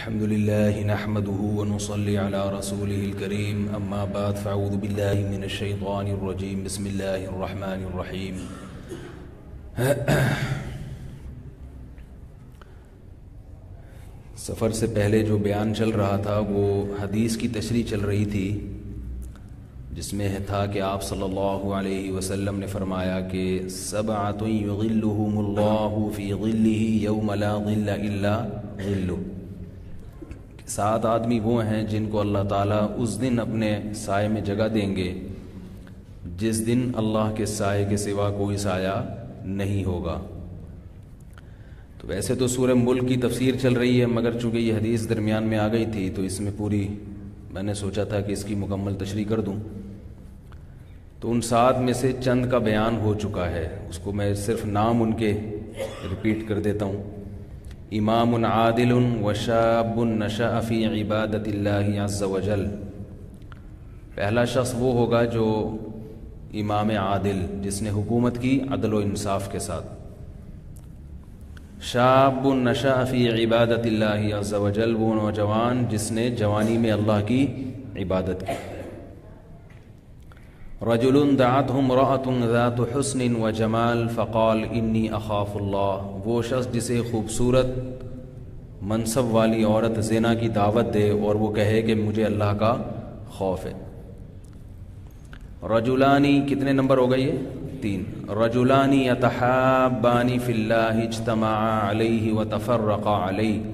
الحمد لله نحمده ونصلي على رسوله الكريم أما بعد فأعوذ بالله من الشيطان الرجيم بسم الله الرحمن الرحيم سفر سے پہلے جو بیان چل رہا تھا وہ حدیث کی تشریح چل رہی تھی جس میں تھا کہ آپ صلی اللہ علیہ وسلم نے فرمایا کہ سبعۃ یظلھم اللہ فی ظلہ یوم لا ظل الا ظلہ، 7 آدمی وہ ہیں جن کو اللہ تعالیٰ اس دن اپنے سائے میں جگہ دیں گے جس دن اللہ کے سائے کے سوا کوئی سایہ نہیں ہوگا۔ تو ویسے تو سورہ ملک کی تفسیر چل رہی ہے، مگر چونکہ یہ حدیث درمیان میں آ گئی تھی تو اس میں پوری میں نے سوچا تھا کہ اس کی مکمل تشریح کر دوں۔ تو ان 7 میں سے چند کا بیان ہو چکا ہے، اس کو میں صرف نام ان کے ریپیٹ کر دیتا ہوں۔ امام عادل وشاب نشأ فی عبادت اللہ عز وجل، پہلا شخص وہ ہوگا جو امام عادل جس نے حکومت کی عدل و انصاف کے ساتھ۔ شاب نشأ فی عبادت اللہ عز وجل، وہ نوجوان جس نے جوانی میں اللہ کی عبادت کی۔ رجل دعته امرأة ذات حسن وجمال فقال انی اخاف اللہ، وہ شخص جسے خوبصورت منصب والی عورت زنا کی دعوت دے اور وہ کہے کہ مجھے اللہ کا خوف ہے۔ رجلانی کتنے نمبر ہو گئی ہے؟ 3۔ رجلانی یتحابان فی اللہ اجتمعا علیہ وتفرقا علیہ،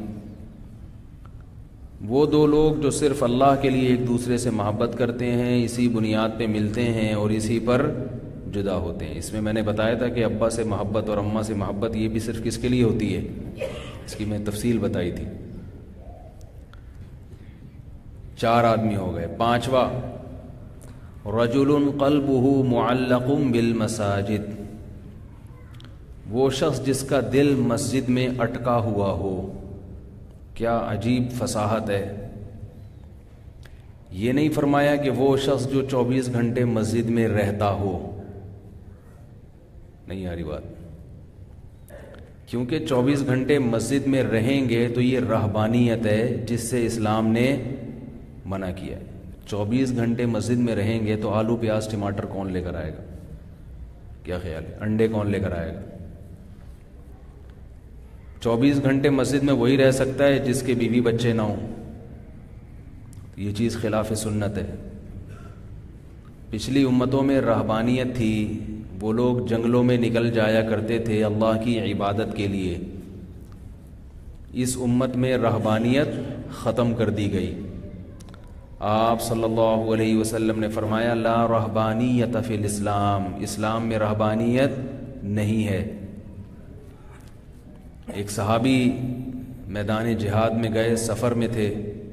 وہ 2 لوگ جو صرف اللہ کے لیے ایک دوسرے سے محبت کرتے ہیں، اسی بنیاد پہ ملتے ہیں اور اسی پر جدا ہوتے ہیں۔ اس میں نے بتایا تھا کہ ابا سے محبت اور اماں سے محبت یہ بھی صرف کس کے لیے ہوتی ہے، اس کی میں تفصیل بتائی تھی۔ 4 آدمی ہو گئے۔ 5واں رجل قلبہ معلق بالمساجد، وہ شخص جس کا دل مسجد میں اٹکا ہوا ہو۔ کیا عجیب فصاحت ہے، یہ نہیں فرمایا کہ وہ شخص جو 24 گھنٹے مسجد میں رہتا ہو، نہیں آ رہی بات، کیونکہ 24 گھنٹے مسجد میں رہیں گے تو یہ رہبانیت ہے جس سے اسلام نے منع کیا ہے۔ 24 گھنٹے مسجد میں رہیں گے تو آلو پیاز ٹماٹر کون لے کر آئے گا؟ کیا خیال ہے؟ انڈے کون لے کر آئے گا؟ 24 گھنٹے مسجد میں وہی رہ سکتا ہے جس کے بیوی بچے نہ ہوں، یہ چیز خلاف سنت ہے۔ پچھلی امتوں میں رہبانیت تھی، وہ لوگ جنگلوں میں نکل جایا کرتے تھے اللہ کی عبادت کے لیے۔ اس امت میں رہبانیت ختم کر دی گئی۔ آپ صلی اللہ علیہ وسلم نے فرمایا لا رہبانیت فی الاسلام، اسلام میں رہبانیت نہیں ہے۔ ایک صحابی میدان جہاد میں گئے، سفر میں تھے،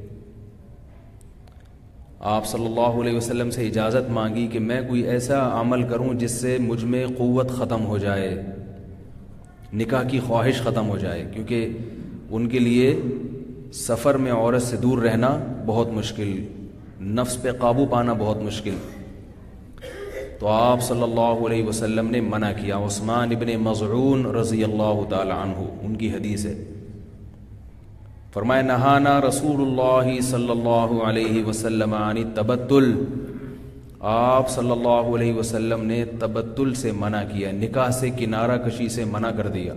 آپ صلی اللہ علیہ وسلم سے اجازت مانگی کہ میں کوئی ایسا عمل کروں جس سے مجھ میں قوت ختم ہو جائے، نکاح کی خواہش ختم ہو جائے، کیونکہ ان کے لیے سفر میں عورت سے دور رہنا بہت مشکل، نفس پہ قابو پانا بہت مشکل۔ تو آپ صلی اللہ علیہ وسلم نے منع کیا۔ عثمان ابن مظعون رضی اللہ تعالی عنہ، ان کی حدیث ہے، فرمایا نہانا رسول اللہ صلی اللہ علیہ وسلم عن التبتل، آپ صلی اللہ علیہ وسلم نے تبتل سے منع کیا، نکاح سے کنارہ کشی سے منع کر دیا۔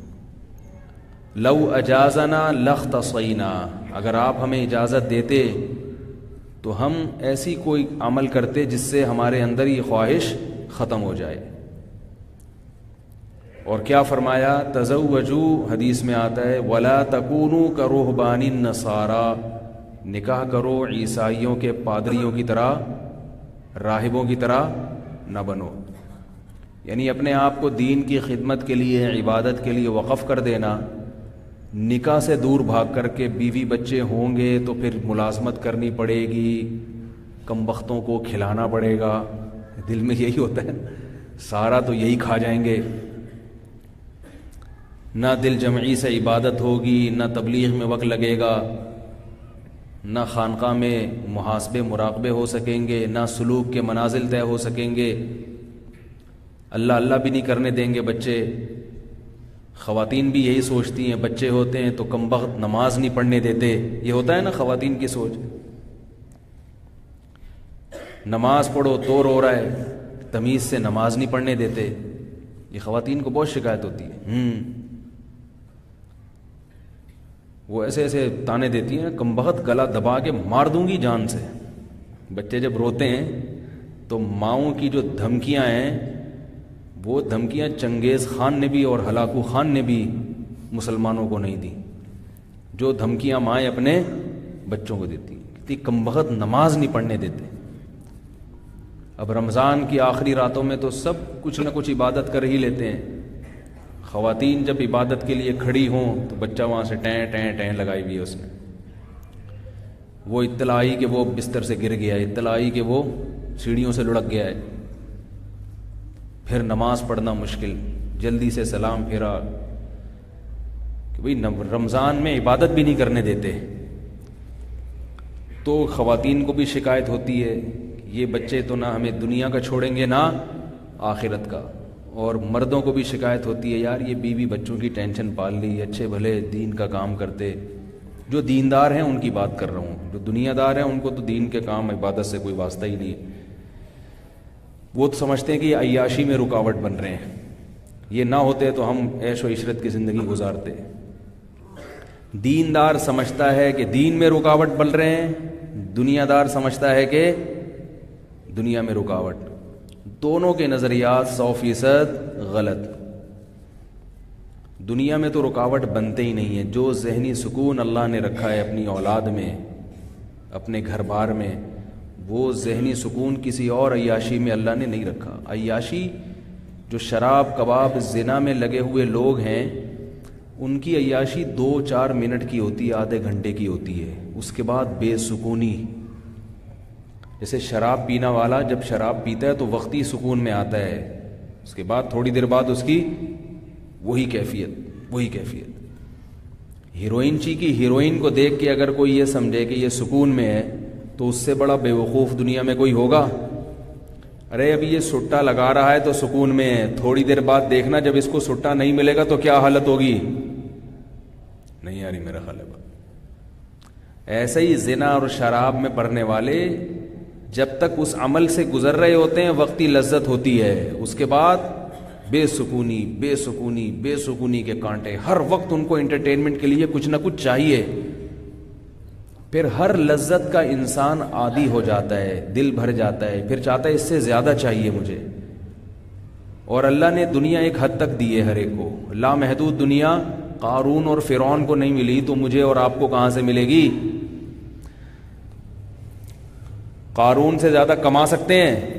لو اجازنا لاختصینا، اگر آپ ہمیں اجازت دیتے تو ہم ایسی کوئی عمل کرتے جس سے ہمارے اندر یہ خواہش ختم ہو جائے۔ اور کیا فرمایا؟ تزوجوا، حدیث میں آتا ہے ولا تکونوا کرہبان النصارى، نکاح کرو عیسائیوں کے پادریوں کی طرح، راہبوں کی طرح نہ بنو، یعنی اپنے آپ کو دین کی خدمت کے لیے، عبادت کے لیے وقف کر دینا۔ نکاح سے دور بھاگ کر کے بیوی بچے ہوں گے تو پھر ملازمت کرنی پڑے گی، کم بختوں کو کھلانا پڑے گا، دل میں یہی ہوتا ہے، سارا تو یہی کھا جائیں گے، نہ دل جمعی سے عبادت ہوگی، نہ تبلیغ میں وقت لگے گا، نہ خانقاہ میں محاسبے مراقبے ہو سکیں گے، نہ سلوک کے منازل طے ہو سکیں گے، اللہ اللہ بھی نہیں کرنے دیں گے بچے، خواتین بھی یہی سوچتی ہیں، بچے ہوتے ہیں تو کم بخت نماز نہیں پڑھنے دیتے، یہ ہوتا ہے نا خواتین کی سوچ، نماز پڑھو تو رو رہا ہے، تمیز سے نماز نہیں پڑھنے دیتے، یہ خواتین کو بہت شکایت ہوتی ہے۔ وہ ایسے ایسے تانے دیتی ہیں، کم بخت گلا دبا کے مار دوں گی جان سے۔ بچے جب روتے ہیں تو ماؤں کی جو دھمکیاں ہیں وہ دھمکیاں چنگیز خان نے بھی اور ہلاکو خان نے بھی مسلمانوں کو نہیں دی، جو دھمکیاں مائیں اپنے بچوں کو دیتی، کتنی کم بخت نماز نہیں پڑھنے دیتے۔ اب رمضان کی آخری راتوں میں تو سب کچھ نہ کچھ عبادت کر ہی لیتے ہیں، خواتین جب عبادت کے لیے کھڑی ہوں تو بچہ وہاں سے ٹیں ٹیں ٹیں لگائی ہوئی ہے اس نے، وہ اطلاع آئی کہ وہ بستر سے گر گیا ہے، اطلاع آئی کہ وہ سیڑھیوں سے لڑک گیا ہے، پھر نماز پڑھنا مشکل، جلدی سے سلام پھیرا کہ بھئی رمضان میں عبادت بھی نہیں کرنے دیتے۔ تو خواتین کو بھی شکایت ہوتی ہے، یہ بچے تو نہ ہمیں دنیا کا چھوڑیں گے نہ آخرت کا، اور مردوں کو بھی شکایت ہوتی ہے، یار یہ بیوی بچوں کی ٹینشن پال لی، اچھے بھلے دین کا کام کرتے، جو دیندار ہیں ان کی بات کر رہا ہوں، جو دنیا دار ہیں ان کو تو دین کے کام عبادت سے کوئی واسطہ ہی نہیں ہے، وہ تو سمجھتے ہیں کہ یہ عیاشی میں رکاوٹ بن رہے ہیں، یہ نہ ہوتے تو ہم عیش و عشرت کی زندگی گزارتے۔ دیندار سمجھتا ہے کہ دین میں رکاوٹ بن رہے ہیں، دنیا دار سمجھتا ہے کہ دنیا میں رکاوٹ، دونوں کے نظریات 100% غلط۔ دنیا میں تو رکاوٹ بنتے ہی نہیں ہے، جو ذہنی سکون اللہ نے رکھا ہے اپنی اولاد میں، اپنے گھر بار میں، وہ ذہنی سکون کسی اور عیاشی میں اللہ نے نہیں رکھا۔ عیاشی جو شراب کباب زنا میں لگے ہوئے لوگ ہیں، ان کی عیاشی 2-4 منٹ کی ہوتی ہے، آدھے گھنٹے کی ہوتی ہے، اس کے بعد بے سکونی۔ جیسے شراب پینے والا جب شراب پیتا ہے تو وقتی سکون میں آتا ہے، اس کے بعد تھوڑی دیر بعد اس کی وہی کیفیت۔ ہیروئن چی کی ہیروئن کو دیکھ کے اگر کوئی یہ سمجھے کہ یہ سکون میں ہے تو اس سے بڑا بے وقوف دنیا میں کوئی ہوگا؟ ارے ابھی یہ سٹا لگا رہا ہے تو سکون میں ہے، تھوڑی دیر بعد دیکھنا جب اس کو سٹا نہیں ملے گا تو کیا حالت ہوگی؟ نہیں آ رہی میرا خیال ہے بات۔ ایسے ہی زنا اور شراب میں پڑنے والے جب تک اس عمل سے گزر رہے ہوتے ہیں وقتی لذت ہوتی ہے، اس کے بعد بے سکونی کے کانٹے، ہر وقت ان کو انٹرٹینمنٹ کے لیے کچھ نہ کچھ چاہیے، پھر ہر لذت کا انسان عادی ہو جاتا ہے، دل بھر جاتا ہے، پھر چاہتا ہے اس سے زیادہ چاہیے مجھے۔ اور اللہ نے دنیا ایک حد تک دی ہے ہر ایک کو، لامحدود دنیا قارون اور فرعون کو نہیں ملی تو مجھے اور آپ کو کہاں سے ملے گی؟ قارون سے زیادہ کما سکتے ہیں؟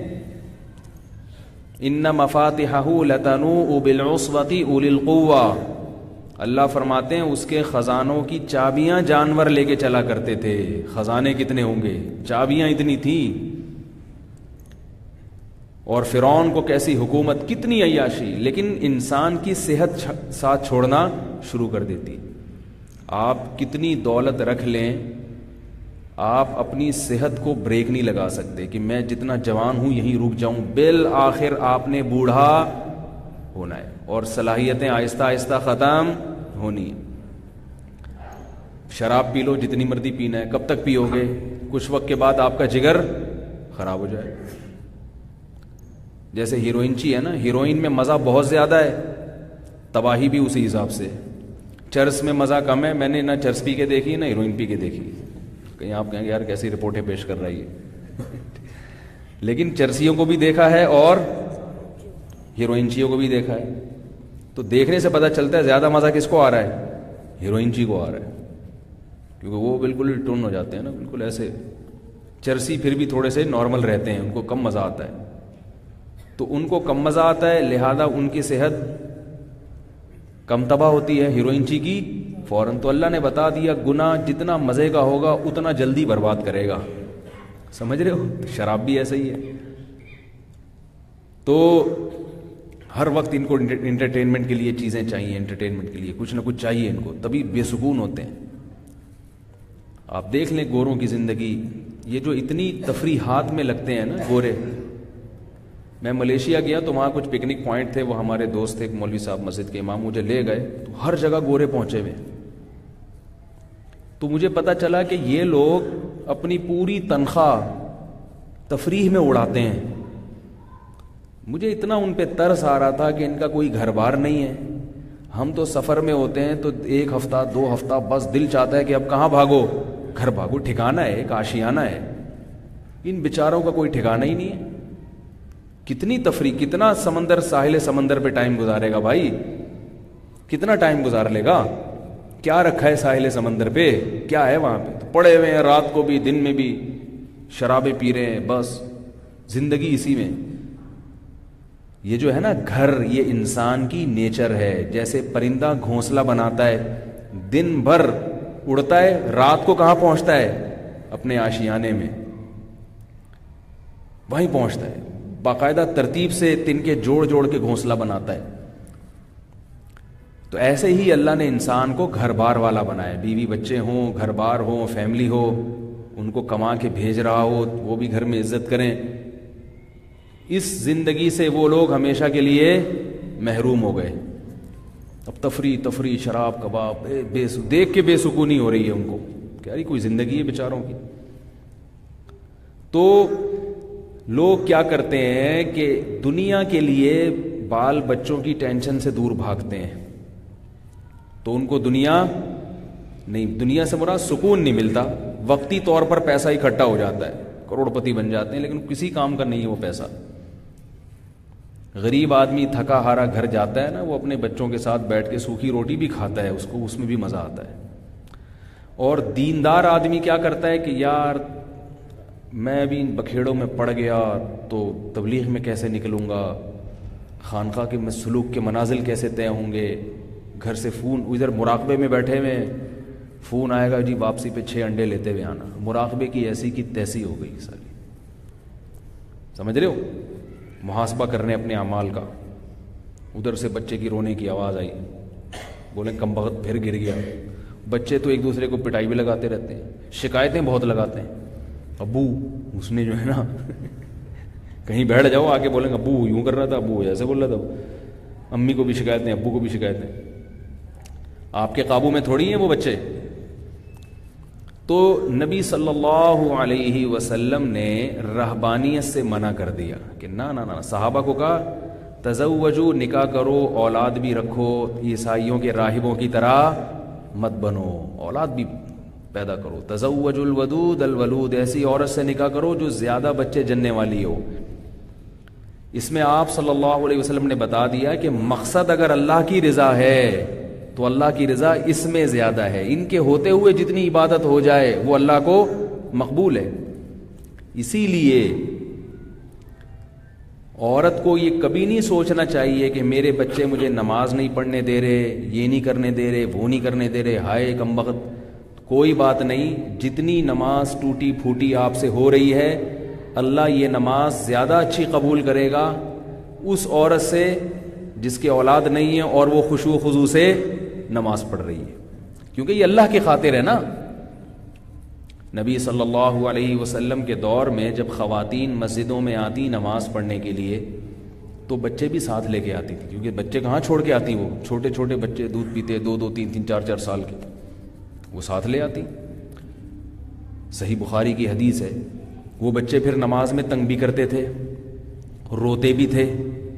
ان مفاتحہ لتنوء بالعصبۃ اولی القوہ، اللہ فرماتے ہیں اس کے خزانوں کی چابیاں جانور لے کے چلا کرتے تھے۔ خزانے کتنے ہوں گے، چابیاں اتنی تھیں۔ اور فرعون کو کیسی حکومت، کتنی عیاشی، لیکن انسان کی صحت ساتھ چھوڑنا شروع کر دیتی۔ آپ کتنی دولت رکھ لیں، آپ اپنی صحت کو بریک نہیں لگا سکتے کہ میں جتنا جوان ہوں یہیں رک جاؤں، بالآخر آپ نے بوڑھا ہونا ہے اور صلاحیتیں آہستہ آہستہ ختم ہونی۔ شراب پی لو جتنی مرضی پینا ہے، کب تک پیو گے؟ کچھ وقت کے بعد آپ کا جگر خراب ہو جائے۔ جیسے ہیروئن چی ہے نا، ہیروئن میں مزہ بہت زیادہ ہے، تباہی بھی اسی حساب سے۔ چرس میں مزہ کم ہے، میں نے نہ چرس پی کے دیکھی نہ ہیروئن پی کے دیکھی، کہیں آپ کہیں گے یار کیسی رپورٹیں پیش کر رہی ہے، لیکن چرسیوں کو بھی دیکھا ہے اور ہیروئنچیوں کو بھی دیکھا ہے، تو دیکھنے سے پتہ چلتا ہے زیادہ مزہ کس کو آ رہا ہے؟ ہیروئنچی کو آ رہا ہے، کیونکہ وہ بالکل ٹون ہو جاتے ہیں نا، بالکل ایسے۔ چرسی پھر بھی تھوڑے سے نارمل رہتے ہیں، ان کو کم مزہ آتا ہے، تو ان کو کم مزہ آتا ہے، لہذا ان کی صحت کم تباہ ہوتی ہے، ہیروئنچی کی فوراً۔ تو اللہ نے بتا دیا گناہ جتنا مزے کا ہوگا اتنا جلدی برباد کرے گا، سمجھ رہے ہو؟ شراب بھی ایسا ہی ہے۔ تو ہر وقت ان کو انٹرٹینمنٹ کے لیے چیزیں چاہیے، انٹرٹینمنٹ کے لیے کچھ نہ کچھ چاہیے ان کو، تبھی بے سکون ہوتے ہیں۔ آپ دیکھ لیں گوروں کی زندگی، یہ جو اتنی تفریحات میں لگتے ہیں نا گورے، میں ملیشیا گیا تو وہاں کچھ پکنک پوائنٹ تھے, وہ ہمارے دوست تھے, ایک مولوی صاحب مسجد کے امام, مجھے لے گئے تو ہر جگہ گورے پہنچے ہوئے. تو مجھے پتا چلا کہ یہ لوگ اپنی پوری تنخواہ تفریح میں اڑاتے ہیں. مجھے اتنا ان پہ ترس آ رہا تھا کہ ان کا کوئی گھر بار نہیں ہے. ہم تو سفر میں ہوتے ہیں تو 1 ہفتہ 2 ہفتہ بس دل چاہتا ہے کہ اب کہاں بھاگو, گھر بھاگو, ٹھکانہ ہے, ایک آشیانہ ہے. ان بیچاروں کا کوئی ٹھکانہ ہی نہیں ہے. کتنی تفریح, کتنا سمندر, ساحل سمندر پہ ٹائم گزارے گا بھائی, کتنا ٹائم گزار لے گا؟ کیا رکھا ہے ساحل سمندر پہ, کیا ہے وہاں پہ؟ تو پڑے ہوئے ہیں رات کو بھی دن میں بھی, شرابیں پی رہے ہیں, بس زندگی اسی میں. یہ جو ہے نا گھر, یہ انسان کی نیچر ہے. جیسے پرندہ گھونسلہ بناتا ہے, دن بھر اڑتا ہے, رات کو کہاں پہنچتا ہے؟ اپنے آشیانے میں وہیں پہنچتا ہے. باقاعدہ ترتیب سے تنکے جوڑ جوڑ کے گھونسلہ بناتا ہے. تو ایسے ہی اللہ نے انسان کو گھر بار والا بنایا. بیوی بچے ہوں, گھر بار ہوں, فیملی ہو, ان کو کما کے بھیج رہا ہو, وہ بھی گھر میں عزت کریں. اس زندگی سے وہ لوگ ہمیشہ کے لیے محروم ہو گئے. اب تفریح, شراب, کباب, دیکھ کے بے سکونی ہو رہی ہے ان کو. کیا رہی کوئی زندگی ہے بیچاروں کی. تو لوگ کیا کرتے ہیں کہ دنیا کے لیے بال بچوں کی ٹینشن سے دور بھاگتے ہیں. تو ان کو دنیا نہیں, دنیا سے مراد سکون نہیں ملتا. وقتی طور پر پیسہ اکٹھا ہو جاتا ہے, کروڑ پتی بن جاتے ہیں, لیکن کسی کام کا نہیں ہے وہ پیسہ. غریب آدمی تھکا ہارا گھر جاتا ہے نا, وہ اپنے بچوں کے ساتھ بیٹھ کے سوکھی روٹی بھی کھاتا ہے, اس میں بھی مزہ آتا ہے. اور دیندار آدمی کیا کرتا ہے کہ یار میں ابھی ان بکھیڑوں میں پڑ گیا تو تبلیغ میں کیسے نکلوں گا, خانقاہ کے میں سلوک کے منازل کیسے طے ہوں گے. گھر سے فون, ادھر مراقبے میں بیٹھے ہوئے, فون آئے گا جی واپسی پہ 6 انڈے لیتے ہوئے آنا. مراقبے کی ایسی کی تیسی ہو گئی ساری. سمجھ رہے ہو؟ محاسبہ کرنے اپنے اعمال کا. ادھر سے بچے کی رونے کی آواز آئی, بولے کم بخت پھر گر گیا. بچے تو ایک دوسرے کو پٹائی بھی لگاتے رہتے ہیں, شکایتیں بہت لگاتے ہیں. ابو اس نے جو ہے نا کہیں بیٹھ جاؤ, آگے بولیں گے ابو یوں کر رہا تھا, ابو ایسے بول رہا تھا. امی کو بھی شکایتیں, ابو کو بھی شکایتیں. آپ کے قابو میں تھوڑی ہیں وہ بچے. تو نبی صلی اللہ علیہ وسلم نے رہبانیت سے منع کر دیا کہ نہ. صحابہ کو کہا تزوجو, نکاح کرو, اولاد بھی رکھو, عیسائیوں کے راہبوں کی طرح مت بنو, اولاد بھی پیدا کرو. تزوج الودود الولود, ایسی عورت سے نکاح کرو جو زیادہ بچے جننے والی ہو. اس میں آپ صلی اللہ علیہ وسلم نے بتا دیا کہ مقصد اگر اللہ کی رضا ہے تو اللہ کی رضا اس میں زیادہ ہے. ان کے ہوتے ہوئے جتنی عبادت ہو جائے وہ اللہ کو مقبول ہے. اسی لیے عورت کو یہ کبھی نہیں سوچنا چاہیے کہ میرے بچے مجھے نماز نہیں پڑھنے دے رہے, یہ نہیں کرنے دے رہے, وہ نہیں کرنے دے رہے, ہائے کم بخت. کوئی بات نہیں, جتنی نماز ٹوٹی پھوٹی آپ سے ہو رہی ہے اللہ یہ نماز زیادہ اچھی قبول کرے گا اس عورت سے جس کے اولاد نہیں ہے اور وہ خشوع و خضوع سے نماز پڑھ رہی ہے, کیونکہ یہ اللہ کی خاطر ہے نا. نبی صلی اللہ علیہ وسلم کے دور میں جب خواتین مسجدوں میں آتی نماز پڑھنے کے لیے تو بچے بھی ساتھ لے کے آتی تھی, کیونکہ بچے کہاں چھوڑ کے آتی, وہ چھوٹے چھوٹے بچے دودھ پیتے 2-2 3-3 4-4 سال کے, وہ ساتھ لے آتی. صحیح بخاری کی حدیث ہے. وہ بچے پھر نماز میں تنگ بھی کرتے تھے, روتے بھی تھے.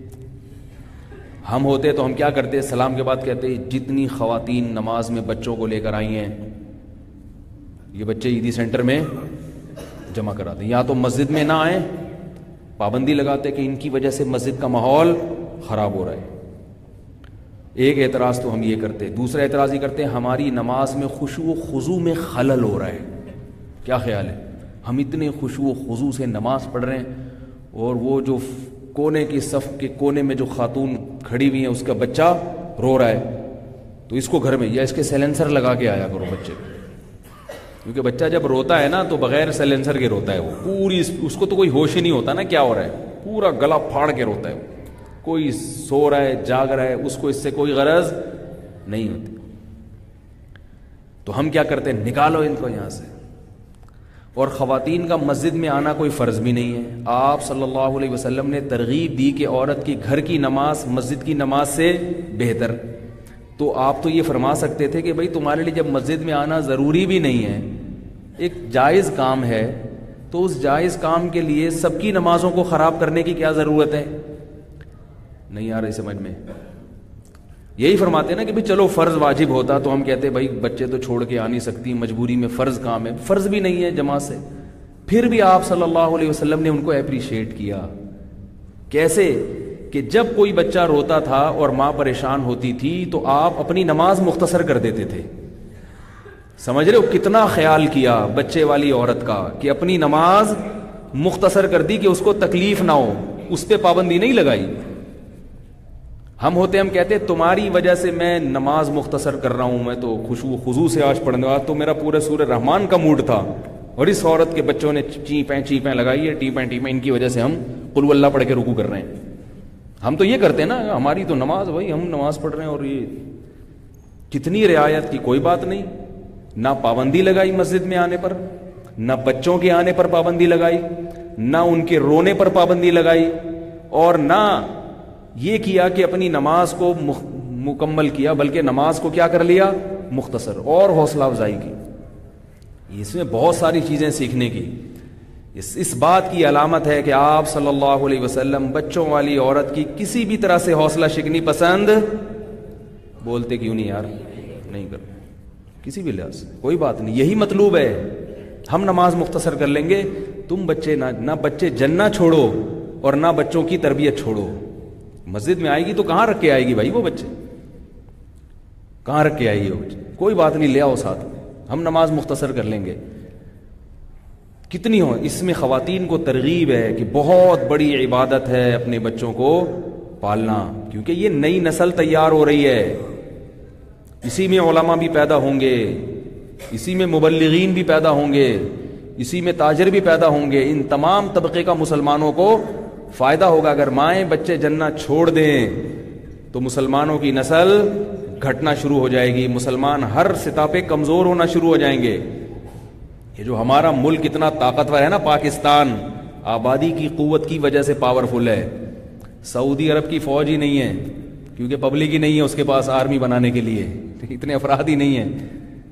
ہم ہوتے تو ہم کیا کرتے, سلام کے بعد کہتے جتنی خواتین نماز میں بچوں کو لے کر آئی ہیں یہ بچے عیدی سینٹر میں جمع کراتے ہیں, یا تو مسجد میں نہ آئیں, پابندی لگاتے کہ ان کی وجہ سے مسجد کا ماحول خراب ہو رہا ہے. ایک اعتراض تو ہم یہ کرتے. دوسرا اعتراض یہ کرتے ہماری نماز میں خشوع و خضوع میں خلل ہو رہا ہے. کیا خیال ہے, ہم اتنے خشوع و خضوع سے نماز پڑھ رہے ہیں اور وہ جو کونے کی صف کے کونے میں جو خاتون کھڑی ہوئی ہیں اس کا بچہ رو رہا ہے, تو اس کو گھر میں یا اس کے سیلنسر لگا کے آیا کرو بچے, کیونکہ بچہ جب روتا ہے نا تو بغیر سیلنسر کے روتا ہے, وہ پوری اس کو تو کوئی ہوش ہی نہیں ہوتا نا کیا ہو رہا ہے, پورا گلا پھاڑ کے روتا ہے. کوئی سو رہا ہے جاگ رہا ہے, اس کو اس سے کوئی غرض نہیں ہوتی. تو ہم کیا کرتے ہیں, نکالو ان کو یہاں سے. اور خواتین کا مسجد میں آنا کوئی فرض بھی نہیں ہے. آپ صلی اللہ علیہ وسلم نے ترغیب دی کہ عورت کی گھر کی نماز مسجد کی نماز سے بہتر. تو آپ تو یہ فرما سکتے تھے کہ بھئی تمہارے لیے جب مسجد میں آنا ضروری بھی نہیں ہے, ایک جائز کام ہے, تو اس جائز کام کے لیے سب کی نمازوں کو خراب کرنے کی کیا ضرورت ہے؟ نہیں آ رہی سمجھ میں. یہی فرماتے ہیں نا کہ بھئی چلو فرض واجب ہوتا تو ہم کہتے بھائی بچے تو چھوڑ کے آ نہیں سکتی, مجبوری میں فرض کام ہے. فرض بھی نہیں ہے جماعت سے, پھر بھی آپ صلی اللہ علیہ وسلم نے ان کو اپریشیٹ کیا. کیسے کہ جب کوئی بچہ روتا تھا اور ماں پریشان ہوتی تھی تو آپ اپنی نماز مختصر کر دیتے تھے. سمجھ رہے ہو کتنا خیال کیا بچے والی عورت کا, کہ اپنی نماز مختصر کر دی کہ اس کو تکلیف نہ ہو, اس پہ پابندی نہیں لگائی. ہم ہوتے ہم کہتے تمہاری وجہ سے میں نماز مختصر کر رہا ہوں, میں تو خشوع خضوع سے آج پڑھنے والا, تو میرا پورے سورہ رحمان کا موڈ تھا, اور اس عورت کے بچوں نے چیپیں لگائی ہے, ٹیپیں, ان کی وجہ سے ہم قل ہو اللہ پڑھ کے رکوع کر رہے ہیں. ہم تو یہ کرتے ہیں نا, ہماری تو نماز, بھائی ہم نماز پڑھ رہے ہیں, اور یہ کتنی رعایت کی, کوئی بات نہیں. نہ پابندی لگائی مسجد میں آنے پر, نہ بچوں کے آنے پر پابندی لگائی, نہ ان کے رونے پر پابندی لگائی, اور نہ یہ کیا کہ اپنی نماز کو مکمل کیا, بلکہ نماز کو کیا کر لیا مختصر, اور حوصلہ افزائی کی. اس میں بہت ساری چیزیں سیکھنے کی. اس بات کی علامت ہے کہ آپ صلی اللہ علیہ وسلم بچوں والی عورت کی کسی بھی طرح سے حوصلہ شکنی پسند, بولتے کیوں نہیں یار, نہیں کرتے کسی بھی لحاظ سے, کوئی بات نہیں. یہی مطلوب ہے, ہم نماز مختصر کر لیں گے, تم بچے نہ بچے جننا چھوڑو اور نہ بچوں کی تربیت چھوڑو. مسجد میں آئے گی تو کہاں رکھ کے آئے گی بھائی, وہ بچے کہاں رکھ کے آئے گی وہ بچے, کوئی بات نہیں, لے آؤ ساتھ میں, ہم نماز مختصر کر لیں گے. کتنی ہو اس میں خواتین کو ترغیب ہے کہ بہت بڑی عبادت ہے اپنے بچوں کو پالنا, کیونکہ یہ نئی نسل تیار ہو رہی ہے. اسی میں علماء بھی پیدا ہوں گے, اسی میں مبلغین بھی پیدا ہوں گے, اسی میں تاجر بھی پیدا ہوں گے. ان تمام طبقے کا مسلمانوں کو فائدہ ہوگا. اگر مائیں بچے جننا چھوڑ دیں تو مسلمانوں کی نسل گھٹنا شروع ہو جائے گی, مسلمان ہر سطح پہ کمزور ہونا شروع ہو جائیں گے. یہ جو ہمارا ملک اتنا طاقتور ہے نا, پاکستان آبادی کی قوت کی وجہ سے پاورفل ہے. سعودی عرب کی فوج ہی نہیں ہے, کیونکہ پبلک ہی نہیں ہے اس کے پاس آرمی بنانے کے لیے, اتنے افراد ہی نہیں ہیں.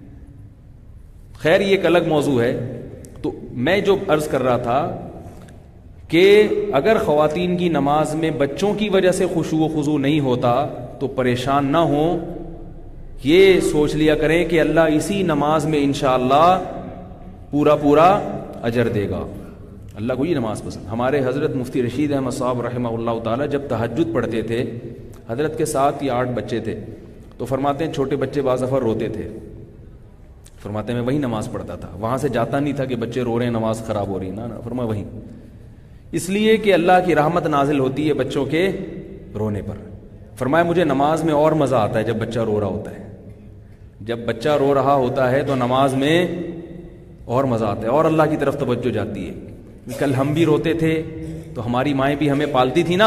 خیر یہ ایک الگ موضوع ہے. تو میں جو عرض کر رہا تھا کہ اگر خواتین کی نماز میں بچوں کی وجہ سے خشوع و خضوع نہیں ہوتا تو پریشان نہ ہوں, یہ سوچ لیا کریں کہ اللہ اسی نماز میں انشاءاللہ پورا اجر دے گا. اللہ کو یہ نماز پسند. ہمارے حضرت مفتی رشید احمد صاحب رحمہ اللہ تعالی جب تہجد پڑھتے تھے, حضرت کے 7 یا 8 بچے تھے, تو فرماتے ہیں چھوٹے بچے بعض دفعہ روتے تھے, فرماتے ہیں میں وہی نماز پڑھتا تھا, وہاں سے جاتا نہیں تھا کہ بچے رو رہے ہیں نماز خراب ہو رہی, نہ فرمایا وہی, اس لیے کہ اللہ کی رحمت نازل ہوتی ہے بچوں کے رونے پر. فرمایا مجھے نماز میں اور مزہ آتا ہے جب بچہ رو رہا ہوتا ہے, جب بچہ رو رہا ہوتا ہے تو نماز میں اور مزہ آتا ہے, اور اللہ کی طرف توجہ جاتی ہے. کل ہم بھی روتے تھے تو ہماری مائیں بھی ہمیں پالتی تھی نا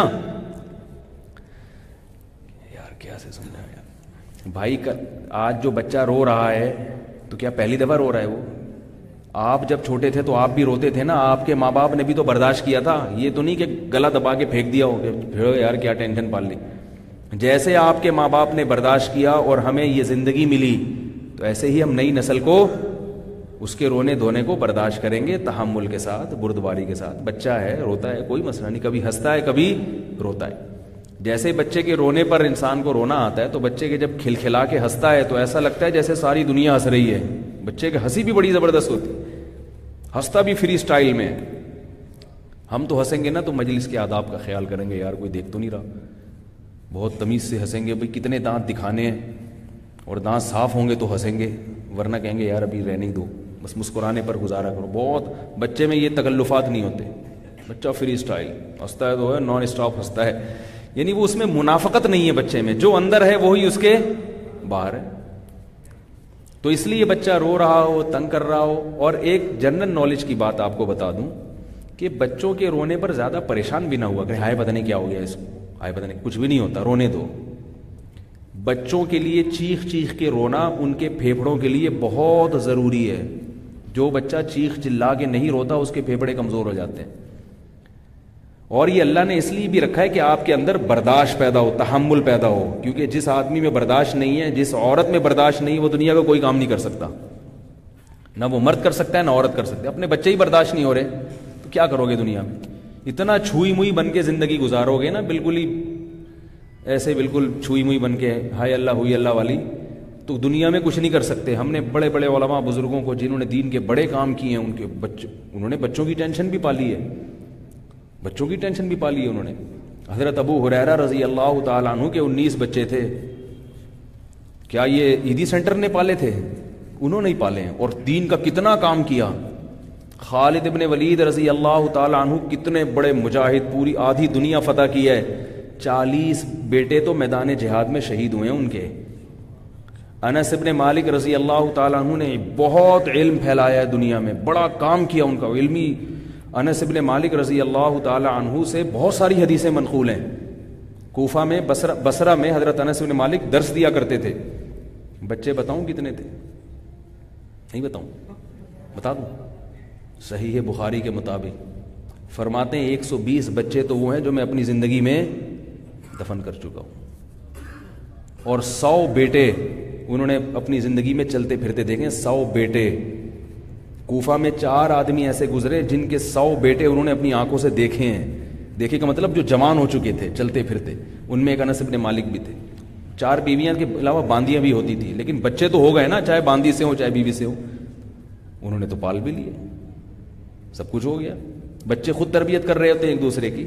یار, کیا سے سمجھا یار بھائی. آج جو بچہ رو رہا ہے تو کیا پہلی دفعہ رو رہا ہے وہ؟ آپ جب چھوٹے تھے تو آپ بھی روتے تھے نا, آپ کے ماں باپ نے بھی تو برداشت کیا تھا. یہ تو نہیں کہ گلا دبا کے پھینک دیا ہو کہ یار کیا ٹینشن پال لی. جیسے آپ کے ماں باپ نے برداشت کیا اور ہمیں یہ زندگی ملی, تو ایسے ہی ہم نئی نسل کو اس کے رونے دھونے کو برداشت کریں گے, تحمل کے ساتھ, بردباری کے ساتھ. بچہ ہے روتا ہے کوئی مسئلہ نہیں, کبھی ہنستا ہے کبھی روتا ہے. جیسے بچے کے رونے پر انسان کو رونا آتا ہے, تو بچے کے جب کھلکھلا کے ہنستا ہے تو ایسا لگتا ہے جیسے ساری دنیا ہنس رہی ہے. بچے کی ہنسی بھی بڑی زبردست ہوتی ہے, ہنستا بھی فری سٹائل میں. ہم تو ہنسیں گے نا تو مجلس کے آداب کا خیال کریں گے, یار کوئی دیکھ تو نہیں رہا, بہت تمیز سے ہنسیں گے. بھئی کتنے دانت دکھانے ہیں, اور دانت صاف ہوں گے تو ہنسیں گے, ورنہ کہیں گے یار ابھی رہنے دو, بس مسکرانے پر گزارا کرو. بہت بچے میں یہ تکلفات نہیں ہوتے, بچہ فری سٹائل ہنستا ہے تو ہے, نان اسٹاپ ہنستا ہے. یعنی وہ اس میں منافقت نہیں ہے بچے میں, جو اندر ہے وہی اس کے باہر ہے. تو اس لیے بچہ رو رہا ہو, تنگ کر رہا ہو. اور ایک جنرل نالج کی بات آپ کو بتا دوں کہ بچوں کے رونے پر زیادہ پریشان بھی نہ ہوا کہ ہائے پتہ نہیں کیا ہو گیا اس کو, ہائے پتہ نہیں, کچھ بھی نہیں ہوتا, رونے دو. بچوں کے لیے چیخ چیخ کے رونا ان کے پھیپھڑوں کے لیے بہت ضروری ہے, جو بچہ چیخ چلا کے نہیں روتا اس کے پھیپھڑے کمزور ہو جاتے ہیں. اور یہ اللہ نے اس لیے بھی رکھا ہے کہ آپ کے اندر برداشت پیدا ہو, تحمل پیدا ہو, کیونکہ جس آدمی میں برداشت نہیں ہے, جس عورت میں برداشت نہیں ہے, وہ دنیا کا کوئی کام نہیں کر سکتا. نہ وہ مرد کر سکتا ہے نہ عورت کر سکتا ہے. اپنے بچے ہی برداشت نہیں ہو رہے تو کیا کرو گے دنیا میں؟ اتنا چھوئی موئی بن کے زندگی گزارو گے نا, بالکل ہی ایسے بالکل چھوئی موئی بن کے ہائے اللہ ہوئی اللہ والی, تو دنیا میں کچھ نہیں کر سکتے. ہم نے بڑے بڑے علماء بزرگوں کو جنہوں نے دین کے بڑے کام کیے ہیں, ان کے بچے, انہوں نے بچوں کی ٹینشن بھی پالی ہے, بچوں کی ٹینشن بھی پالی ہے انہوں نے. حضرت ابو ہریرہ رضی اللہ تعالیٰ عنہ کے 19 بچے تھے. کیا یہ عیدی سینٹر نے پالے تھے؟ انہوں نے ہی پالے ہیں. اور دین کا کتنا کام کیا. خالد ابن ولید رضی اللہ تعالیٰ عنہ کتنے بڑے مجاہد, پوری آدھی دنیا فتح کی ہے. 40 بیٹے تو میدان جہاد میں شہید ہوئے ہیں ان کے. انس ابن مالک رضی اللہ تعالیٰ عنہ نے بہت علم پھیلایا ہے دنیا میں, بڑا کام کیا ان کا علمی. انس ابن مالک رضی اللہ تعالیٰ عنہ سے بہت ساری حدیثیں منقول ہیں. کوفہ میں, بصرہ میں حضرت انس ابن مالک درس دیا کرتے تھے. بچے بتاؤں کتنے تھے؟ نہیں بتاؤں؟ بتا دوں. صحیح بخاری کے مطابق فرماتے ہیں 120 بچے تو وہ ہیں جو میں اپنی زندگی میں دفن کر چکا ہوں, اور 100 بیٹے انہوں نے اپنی زندگی میں چلتے پھرتے دیکھیں. 100 بیٹے. کوفہ میں 4 آدمی ایسے گزرے جن کے 100 بیٹے انہوں نے اپنی آنکھوں سے دیکھے ہیں. دیکھے کا مطلب جو جوان ہو چکے تھے چلتے پھرتے. ان میں ایک انس ابن مالک بھی تھے. 4 بیویاں کے علاوہ باندیاں بھی ہوتی تھی, لیکن بچے تو ہو گئے نا, چاہے باندی سے ہو چاہے بیوی سے ہو. انہوں نے تو پال بھی لیے, سب کچھ ہو گیا. بچے خود تربیت کر رہے ہوتے ہیں ایک دوسرے کی.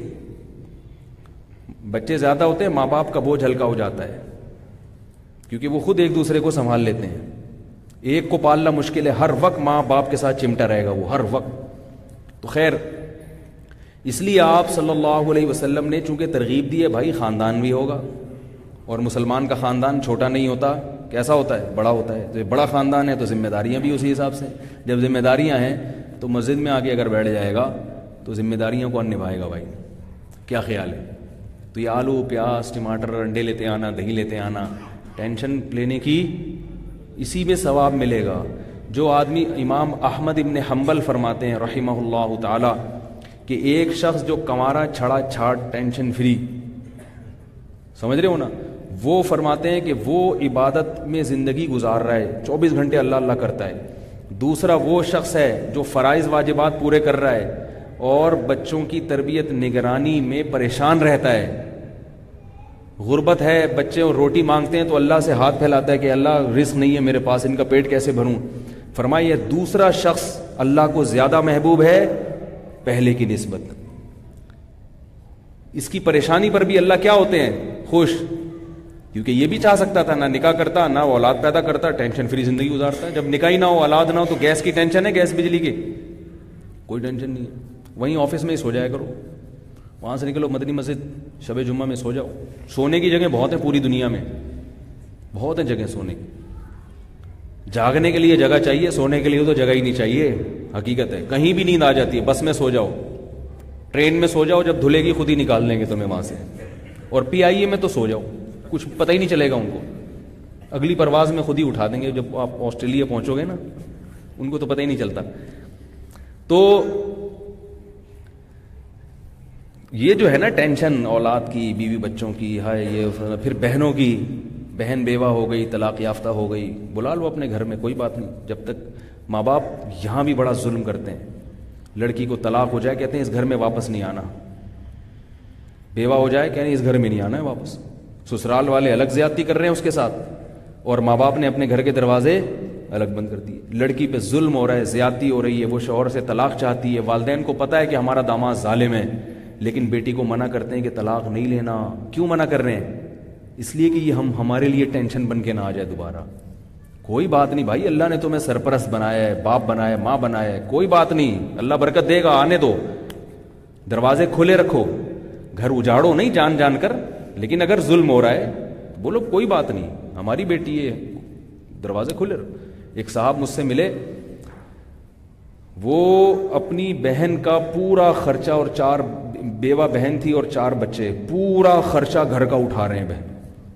بچے زیادہ ہوتے ہیں ماں باپ کا بوجھ ہلکا ہو جاتا ہے, کیونکہ وہ خود ایک دوسرے کو سنبھال لیتے ہیں. ایک کو پالنا مشکل ہے, ہر وقت ماں باپ کے ساتھ چمٹا رہے گا وہ, ہر وقت. تو خیر, اس لیے آپ صلی اللہ علیہ وسلم نے چونکہ ترغیب دی ہے, بھائی خاندان بھی ہوگا, اور مسلمان کا خاندان چھوٹا نہیں ہوتا, کیسا ہوتا ہے؟ بڑا ہوتا ہے. تو بڑا خاندان ہے تو ذمہ داریاں بھی اسی حساب سے. جب ذمہ داریاں ہیں تو مسجد میں آ کے اگر بیٹھ جائے گا تو ذمہ داریاں کون نبھائے گا بھائی؟ کیا خیال ہے؟ تو یہ آلو پیاز ٹماٹر انڈے لیتے آنا, دہی لیتے آنا, ٹینشن لینے کی, اسی میں ثواب ملے گا. جو آدمی, امام احمد ابن حنبل فرماتے ہیں رحمہ اللہ تعالی کہ ایک شخص جو کمارا چھڑا چھاٹ ٹینشن فری, سمجھ رہے ہو نا, وہ فرماتے ہیں کہ وہ عبادت میں زندگی گزار رہا ہے, 24 گھنٹے اللہ اللہ کرتا ہے. دوسرا وہ شخص ہے جو فرائض واجبات پورے کر رہا ہے اور بچوں کی تربیت نگرانی میں پریشان رہتا ہے. غربت ہے, بچے روٹی مانگتے ہیں تو اللہ سے ہاتھ پھیلاتا ہے کہ اللہ رزق نہیں ہے میرے پاس, ان کا پیٹ کیسے بھروں. فرمائیے دوسرا شخص اللہ کو زیادہ محبوب ہے پہلے کی نسبت. اس کی پریشانی پر بھی اللہ کیا ہوتے ہیں؟ خوش. کیونکہ یہ بھی چاہ سکتا تھا, نہ نکاح کرتا نہ اولاد پیدا کرتا, ٹینشن فری زندگی گزارتا ہے. جب نکاح ہی نہ ہو, اولاد نہ ہو, تو گیس کی ٹینشن ہے, گیس بجلی کی کوئی ٹینشن نہیں ہے. وہیں آفس میں ہی سو جایا کرو, وہاں سے نکلو مدنی مسجد شب جمعہ میں سو جاؤ. سونے کی جگہ بہت ہیں پوری دنیا میں, بہت ہیں جگہ سونے کی. جاگنے کے لیے جگہ چاہیے, سونے کے لیے تو جگہ ہی نہیں چاہیے. حقیقت ہے, کہیں بھی نیند آ جاتی ہے. بس میں سو جاؤ, ٹرین میں سو جاؤ, جب دھلے گی خود ہی نکال لیں گے تمہیں وہاں سے. اور PIA میں تو سو جاؤ, کچھ پتہ ہی نہیں چلے گا ان کو. اگلی پرواز میں خود ہی اٹھا دیں گے جب آپ آسٹریلیا پہنچو گے نا, ان کو تو پتہ ہی نہیں چلتا. تو یہ جو ہے نا ٹینشن اولاد کی, بیوی بچوں کی, ہائے یہ, پھر بہنوں کی, بہن بیوہ ہو گئی, طلاق یافتہ ہو گئی, بلا لو اپنے گھر میں, کوئی بات نہیں. جب تک ماں باپ یہاں بھی بڑا ظلم کرتے ہیں. لڑکی کو طلاق ہو جائے کہتے ہیں اس گھر میں واپس نہیں آنا, بیوہ ہو جائے کہتے ہیں اس گھر میں نہیں آنا ہے واپس. سسرال والے الگ زیادتی کر رہے ہیں اس کے ساتھ, اور ماں باپ نے اپنے گھر کے دروازے الگ بند کر دیے. لڑکی پہ ظلم ہو رہا ہے, زیادتی ہو رہی ہے, وہ شوہر سے طلاق چاہتی ہے. والدین کو پتہ ہے کہ ہمارا داماد ظالم ہے, لیکن بیٹی کو منع کرتے ہیں کہ طلاق نہیں لینا. کیوں منع کر رہے ہیں؟ اس لیے کہ یہ ہمارے لیے ٹینشن بن کے نہ آ جائے دوبارہ. کوئی بات نہیں بھائی, اللہ نے تمہیں سرپرست بنایا ہے, باپ بنایا ہے, ماں بنایا ہے, کوئی بات نہیں, اللہ برکت دے گا, آنے دو. دروازے کھلے رکھو, گھر اجاڑو نہیں جان جان کر, لیکن اگر ظلم ہو رہا ہے بولو کوئی بات نہیں, ہماری بیٹی ہے, دروازے کھلے رکھو. ایک صاحب مجھ سے ملے, وہ اپنی بہن کا پورا خرچہ, اور 4 بیوہ بہن تھی اور 4 بچے, پورا خرچہ گھر کا اٹھا رہے ہیں. بہن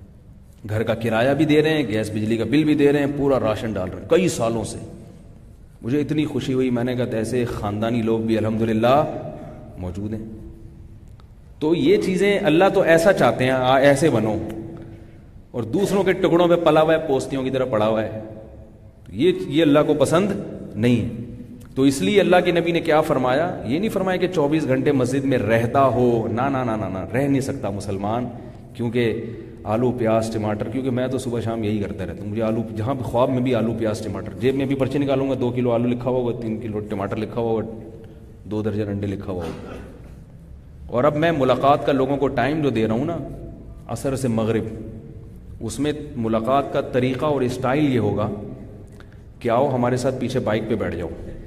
گھر کا کرایہ بھی دے رہے ہیں, گیس بجلی کا بل بھی دے رہے ہیں, پورا راشن ڈال رہے ہیں کئی سالوں سے. مجھے اتنی خوشی ہوئی، میں نے کہا ایسے خاندانی لوگ بھی الحمدللہ موجود ہیں. تو یہ چیزیں اللہ تو ایسا چاہتے ہیں ایسے بنو، اور دوسروں کے ٹکڑوں پہ پلا ہوا ہے، پوستیوں کی طرح پڑا ہوا ہے، یہ اللہ کو پسند نہیں ہے. تو اس لیے اللہ کے نبی نے کیا فرمایا؟ یہ نہیں فرمایا کہ 24 گھنٹے مسجد میں رہتا ہو، نہ رہ نہیں سکتا مسلمان، کیونکہ آلو پیاز ٹماٹر، کیونکہ میں تو صبح شام یہی کرتا رہتا ہوں. مجھے آلو، جہاں بھی خواب میں بھی آلو پیاز ٹماٹر، جیب میں بھی پرچے نکالوں گا 2 کلو آلو لکھا ہوا ہوگا، 3 کلو ٹماٹر لکھا ہوا ہوگا، 2 درجن انڈے لکھا ہوا ہوگا. اور اب میں ملاقات کا لوگوں کو ٹائم جو دے رہا ہوں نا، عصر سے مغرب، اس میں ملاقات کا طریقہ اور اسٹائل یہ ہوگا کہ آؤ ہمارے ساتھ پیچھے بائک پہ بیٹھ جاؤ،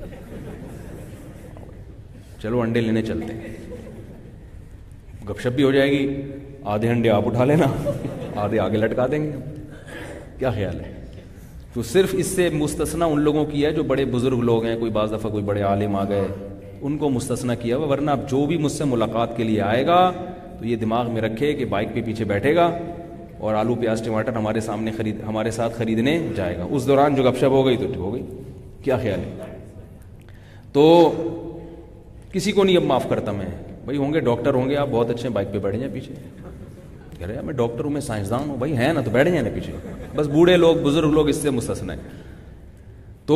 چلو انڈے لینے چلتے ہیں، گپ شپ بھی ہو جائے گی، آدھے انڈے آپ اٹھا لینا، آدھے آگے لٹکا دیں گے. کیا خیال ہے؟ تو صرف اس سے مستثنا ان لوگوں کی ہے جو بڑے بزرگ لوگ ہیں، کوئی بعض دفعہ کوئی بڑے عالم آ گئے، ان کو مستثنا کیا ہوا، ورنہ اب جو بھی مجھ سے ملاقات کے لیے آئے گا تو یہ دماغ میں رکھے کہ بائک پہ پیچھے بیٹھے گا اور آلو پیاز ٹماٹر ہمارے ساتھ خریدنے جائے گا. اس دوران جو گپ شپ ہو گئی تو ہو گئی. کیا خیال ہے؟ تو کسی کو نہیں اب معاف کرتا میں. بھائی ہوں گے ڈاکٹر ہوں گے آپ بہت اچھے، بائک پہ بیٹھ جائیں پیچھے. کہہ رہے ہیں میں ڈاکٹر ہوں، میں سائنسدان ہوں. بھائی ہے نا تو بیٹھ جائیں نا پیچھے. بس بوڑھے لوگ بزرگ لوگ اس سے مستثنا ہیں. تو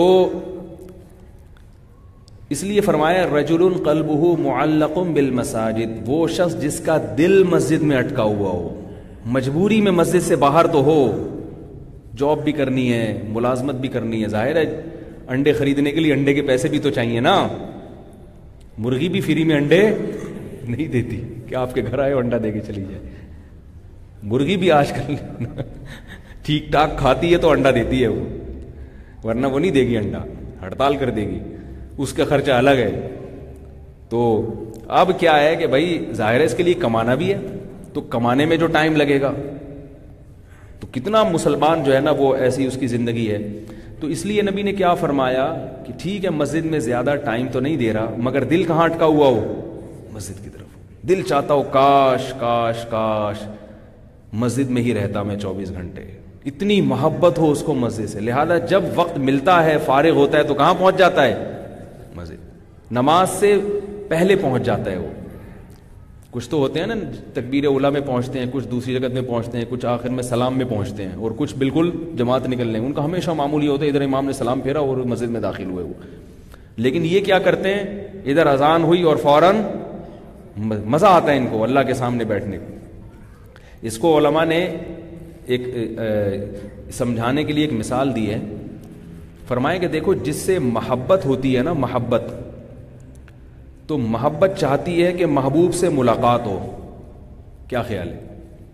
اس لیے فرمایا رجل قلبہ معلق بالمساجد، وہ شخص جس کا دل مسجد میں اٹکا ہوا ہو، مجبوری میں مسجد سے باہر تو ہو، جاب بھی کرنی ہے، ملازمت بھی کرنی ہے، ظاہر ہے انڈے خریدنے کے لیے انڈے کے پیسے بھی تو چاہیے نا. مرغی بھی فری میں انڈے نہیں دیتی کہ آپ کے گھر آئے انڈا دے کے چلی جائے. مرغی بھی آج کل ٹھیک ٹھاک کھاتی ہے تو انڈا دیتی ہے وہ، ورنہ وہ نہیں دے گی انڈا، ہڑتال کر دے گی، اس کا خرچہ الگ ہے. تو اب کیا ہے کہ بھائی ظاہر ہے اس کے لیے کمانا بھی ہے، تو کمانے میں جو ٹائم لگے گا تو کتنا مسلمان جو ہے نا وہ ایسی اس کی زندگی ہے. تو اس لیے نبی نے کیا فرمایا کہ ٹھیک ہے مسجد میں زیادہ ٹائم تو نہیں دے رہا، مگر دل کہاں اٹکا ہوا ہو؟ مسجد کی طرف. دل چاہتا ہو کاش کاش کاش مسجد میں ہی رہتا میں 24 گھنٹے، اتنی محبت ہو اس کو مسجد سے. لہذا جب وقت ملتا ہے، فارغ ہوتا ہے تو کہاں پہنچ جاتا ہے؟ مسجد. نماز سے پہلے پہنچ جاتا ہے وہ. کچھ تو ہوتے ہیں نا تکبیر اولیٰ میں پہنچتے ہیں، کچھ دوسری جگہ میں پہنچتے ہیں، کچھ آخر میں سلام میں پہنچتے ہیں، اور کچھ بالکل جماعت نکل لیں. ان کا ہمیشہ معمولی ہوتا ہے ادھر امام نے سلام پھیرا اور مسجد میں داخل ہوئے وہ. لیکن یہ کیا کرتے ہیں، ادھر اذان ہوئی اور فوراً مزہ آتا ہے ان کو اللہ کے سامنے بیٹھنے کو. اس کو علماء نے ایک سمجھانے کے لیے ایک مثال دی ہے. فرمائے کہ دیکھو جس سے محبت ہوتی ہے نا، محبت، تو محبت چاہتی ہے کہ محبوب سے ملاقات ہو. کیا خیال ہے؟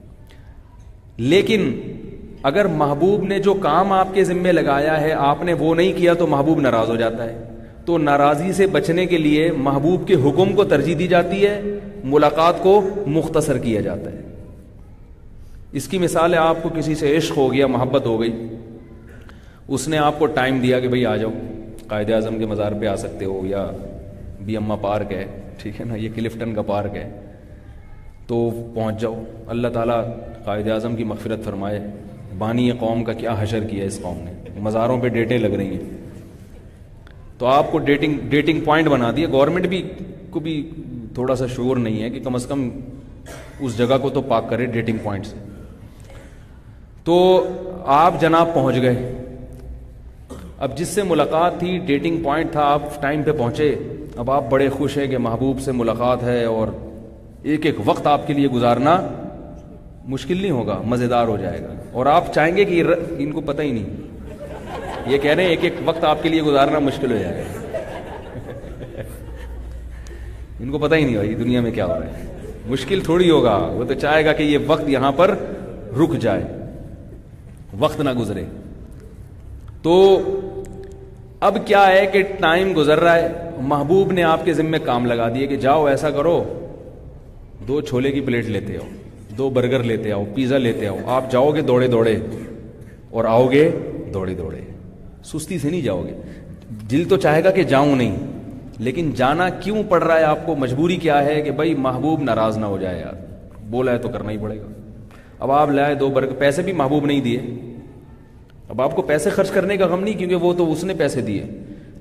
لیکن اگر محبوب نے جو کام آپ کے ذمے لگایا ہے آپ نے وہ نہیں کیا تو محبوب ناراض ہو جاتا ہے. تو ناراضی سے بچنے کے لیے محبوب کے حکم کو ترجیح دی جاتی ہے، ملاقات کو مختصر کیا جاتا ہے. اس کی مثال ہے آپ کو کسی سے عشق ہو گیا، محبت ہو گئی، اس نے آپ کو ٹائم دیا کہ بھئی آ جاؤ، قائد اعظم کے مزار پہ آ سکتے ہو، یا بی اما پارک ہے، ٹھیک ہے نا، یہ کلفٹن کا پارک ہے، تو پہنچ جاؤ. اللہ تعالیٰ قائد اعظم کی مغفرت فرمائے، بانی قوم کا کیا حشر کیا اس قوم نے، مزاروں پہ ڈیٹیں لگ رہی ہیں. تو آپ کو ڈیٹنگ پوائنٹ بنا دیا. گورنمنٹ کو بھی تھوڑا سا شعور نہیں ہے کہ کم از کم اس جگہ کو تو پاک کرے ڈیٹنگ پوائنٹ سے. تو آپ جناب پہنچ گئے. اب جس سے ملاقات تھی، ڈیٹنگ پوائنٹ تھا، آپ ٹائم پہ پہنچے. اب آپ بڑے خوش ہیں کہ محبوب سے ملاقات ہے اور ایک ایک وقت آپ کے لیے گزارنا مشکل نہیں ہوگا، مزیدار ہو جائے گا. اور آپ چاہیں گے کہ ان کو پتہ ہی نہیں، یہ کہہ رہے ہیں ایک ایک وقت آپ کے لیے گزارنا مشکل ہو جائے گا. ان کو پتہ ہی نہیں بھائی دنیا میں کیا ہو رہا ہے. مشکل تھوڑی ہوگا، وہ تو چاہے گا کہ یہ وقت یہاں پر رک جائے، وقت نہ گزرے. تو اب کیا ہے کہ ٹائم گزر رہا ہے، محبوب نے آپ کے ذمے کام لگا دیے کہ جاؤ ایسا کرو، 2 چھولے کی پلیٹ لیتے آؤ، 2 برگر لیتے آؤ، پیزا لیتے آؤ. آپ جاؤ گے دوڑے دوڑے اور آؤ گے دوڑے دوڑے، سستی سے نہیں جاؤ گے. دل تو چاہے گا کہ جاؤں نہیں، لیکن جانا کیوں پڑ رہا ہے آپ کو؟ مجبوری کیا ہے کہ بھائی محبوب ناراض نہ ہو جائے، یار بولا ہے تو کرنا ہی پڑے گا. اب آپ لائے 2 برگر، پیسے بھی محبوب نہیں دیے. اب آپ کو پیسے خرچ کرنے کا غم نہیں، کیونکہ وہ تو اس نے پیسے دیے،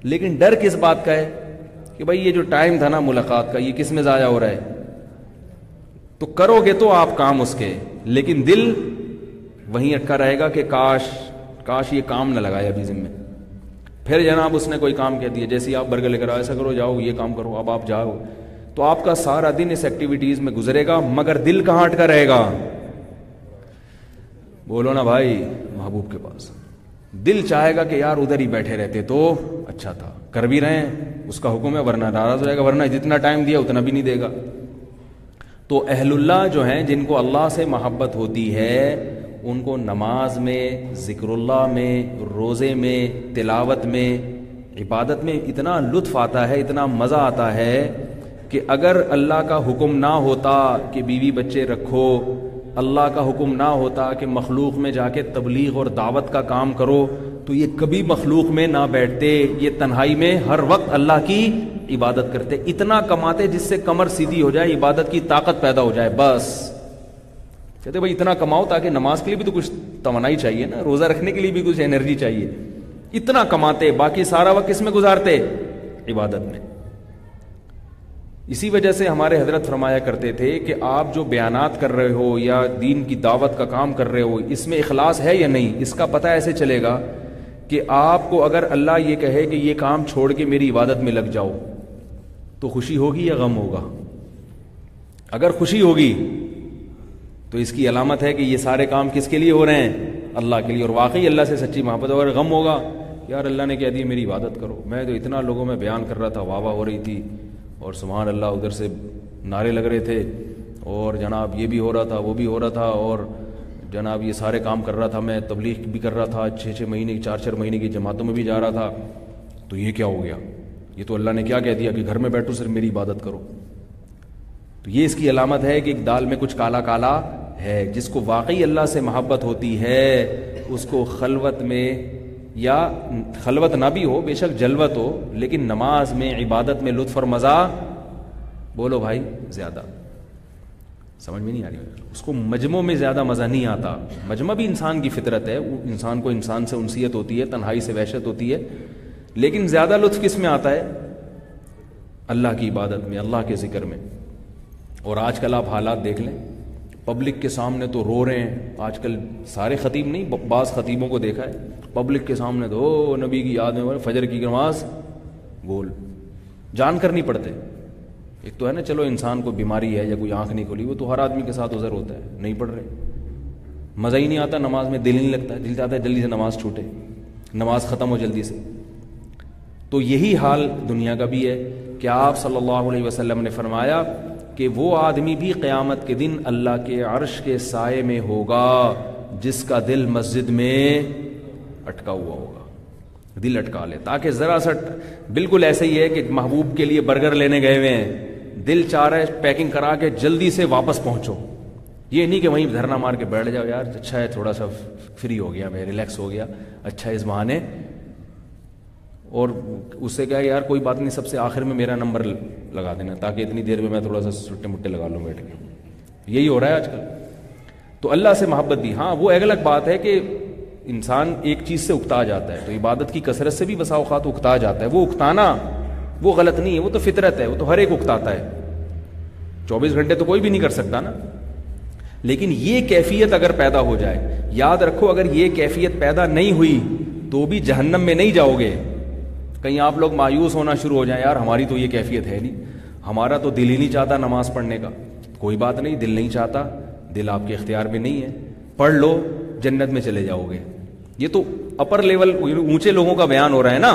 لیکن ڈر کس بات کا ہے کہ بھائی یہ جو ٹائم تھا نا ملاقات کا یہ کس میں ضائع ہو رہا ہے. تو کرو گے تو آپ کام اس کے, لیکن دل وہیں اٹکا رہے گا کہ کاش یہ کام نہ لگایا ابھی ذمہ. پھر جناب اس نے کوئی کام کہہ دیا, جیسے آپ برگر لے کر ایسا کرو جاؤ یہ کام کرو, اب آپ جاؤ, تو آپ کا سارا دن اس ایکٹیویٹیز میں گزرے گا, مگر دل کہاں اٹکا رہے گا؟ بولو نا بھائی, محبوب کے پاس. دل چاہے گا کہ یار ادھر ہی بیٹھے رہتے تو اچھا تھا, کر بھی رہے ہیں اس کا حکم ہے, ورنہ ناراض ہو جائے گا, ورنہ جتنا ٹائم دیا اتنا بھی نہیں دے گا. تو اہل اللہ جو ہیں جن کو اللہ سے محبت ہوتی ہے ان کو نماز میں, ذکر اللہ میں, روزے میں, تلاوت میں, عبادت میں اتنا لطف آتا ہے, اتنا مزہ آتا ہے کہ اگر اللہ کا حکم نہ ہوتا کہ بیوی بچے رکھو, اللہ کا حکم نہ ہوتا کہ مخلوق میں جا کے تبلیغ اور دعوت کا کام کرو, تو یہ کبھی مخلوق میں نہ بیٹھتے, یہ تنہائی میں ہر وقت اللہ کی عبادت کرتے, اتنا کماتے جس سے کمر سیدھی ہو جائے, عبادت کی طاقت پیدا ہو جائے. بس کہتے بھائی اتنا کماؤ تاکہ نماز کے لیے بھی تو کچھ توانائی چاہیے نا, روزہ رکھنے کے لیے بھی کچھ انرجی چاہیے. اتنا کماتے, باقی سارا وقت کس میں گزارتے؟ عبادت میں. اسی وجہ سے ہمارے حضرت فرمایا کرتے تھے کہ آپ جو بیانات کر رہے ہو یا دین کی دعوت کا کام کر رہے ہو, اس میں اخلاص ہے یا نہیں, اس کا پتہ ایسے چلے گا کہ آپ کو اگر اللہ یہ کہے کہ یہ کام چھوڑ کے میری عبادت میں لگ جاؤ تو خوشی ہوگی یا غم ہوگا؟ اگر خوشی ہوگی تو اس کی علامت ہے کہ یہ سارے کام کس کے لیے ہو رہے ہیں؟ اللہ کے لیے, اور واقعی اللہ سے سچی محبت. اگر غم ہوگا, یار اللہ نے کہہ دیا میری عبادت کرو, میں تو اتنا لوگوں میں بیان کر رہا تھا, واہ واہ ہو رہی تھی, اور سبحان اللہ ادھر سے نعرے لگ رہے تھے, اور جناب یہ بھی ہو رہا تھا وہ بھی ہو رہا تھا, اور جناب یہ سارے کام کر رہا تھا, میں تبلیغ بھی کر رہا تھا, 6 مہینے 4 مہینے کی جماعتوں میں بھی جا رہا تھا, تو یہ کیا ہو گیا؟ یہ تو اللہ نے کیا کہہ دیا کہ گھر میں بیٹھو صرف میری عبادت کرو. تو یہ اس کی علامت ہے کہ ایک دال میں کچھ کالا کالا ہے. جس کو واقعی اللہ سے محبت ہوتی ہے اس کو خلوت میں, یا خلوت نہ بھی ہو, بے شک جلوت ہو, لیکن نماز میں, عبادت میں لطف اور مزہ, بولو بھائی, زیادہ. سمجھ میں نہیں آ رہی؟ اس کو مجمع میں زیادہ مزہ نہیں آتا. مجمع بھی انسان کی فطرت ہے, انسان کو انسان سے انسیت ہوتی ہے, تنہائی سے وحشت ہوتی ہے, لیکن زیادہ لطف کس میں آتا ہے؟ اللہ کی عبادت میں, اللہ کے ذکر میں. اور آج کل آپ حالات دیکھ لیں, پبلک کے سامنے تو رو رہے ہیں. آج کل سارے خطیب نہیں, بعض خطیبوں کو دیکھا ہے پبلک کے سامنے تو نبی کی یاد میں فجر کی نماز گول, جان کر نہیں پڑھتے. ایک تو ہے نا, چلو انسان کو بیماری ہے یا کوئی آنکھ نہیں کھلی, وہ تو ہر آدمی کے ساتھ ازر ہوتا ہے, نہیں پڑھ رہے, مزہ ہی نہیں آتا نماز میں, دل نہیں لگتا, دل چاہتا ہے جلدی سے نماز چھوٹے, نماز ختم ہو جلدی سے. تو یہی حال دنیا کا بھی ہے کہ آپ صلی اللہ علیہ وسلم نے فرمایا کہ وہ آدمی بھی قیامت کے دن اللہ کے عرش کے سائے میں ہوگا جس کا دل مسجد میں اٹکا ہوا ہوگا. دل اٹکا لے, تاکہ ذرا سا, بالکل ایسے ہی ہے کہ محبوب کے لیے برگر لینے گئے ہوئے ہیں, دل چاہ رہا ہے پیکنگ کرا کے جلدی سے واپس پہنچو. یہ نہیں کہ وہیں دھرنا مار کے بیٹھ جاؤ, یار اچھا ہے تھوڑا سا فری ہو گیا, میں ریلیکس ہو گیا, اچھا اس بہانے, اور اس سے کہا یار کوئی بات نہیں, سب سے آخر میں میرا نمبر لگا دینا تاکہ اتنی دیر میں میں تھوڑا سا سٹے مٹے لگا لوں بیٹھ کے. یہی ہو رہا ہے آج کل. تو اللہ سے محبت بھی, ہاں وہ ایک الگ بات ہے کہ انسان ایک چیز سے اکتا جاتا ہے, تو عبادت کی کثرت سے بھی بسا اوقات اکتا جاتا ہے. وہ اکتانا وہ غلط نہیں ہے, وہ تو فطرت ہے, وہ تو ہر ایک اکتاتا ہے. 24 گھنٹے تو کوئی بھی نہیں کر سکتا نا. لیکن یہ کیفیت اگر پیدا ہو جائے, یاد رکھو اگر یہ کیفیت پیدا نہیں ہوئی تو بھی جہنم میں نہیں جاؤ گے. کہیں آپ لوگ مایوس ہونا شروع ہو جائیں, یار ہماری تو یہ کیفیت ہے نہیں, ہمارا تو دل ہی نہیں چاہتا نماز پڑھنے کا. کوئی بات نہیں, دل نہیں چاہتا, دل آپ کے اختیار میں نہیں ہے, پڑھ لو, جنت میں چلے جاؤ گے. یہ تو اپر لیول اونچے لوگوں کا بیان ہو رہا ہے نا.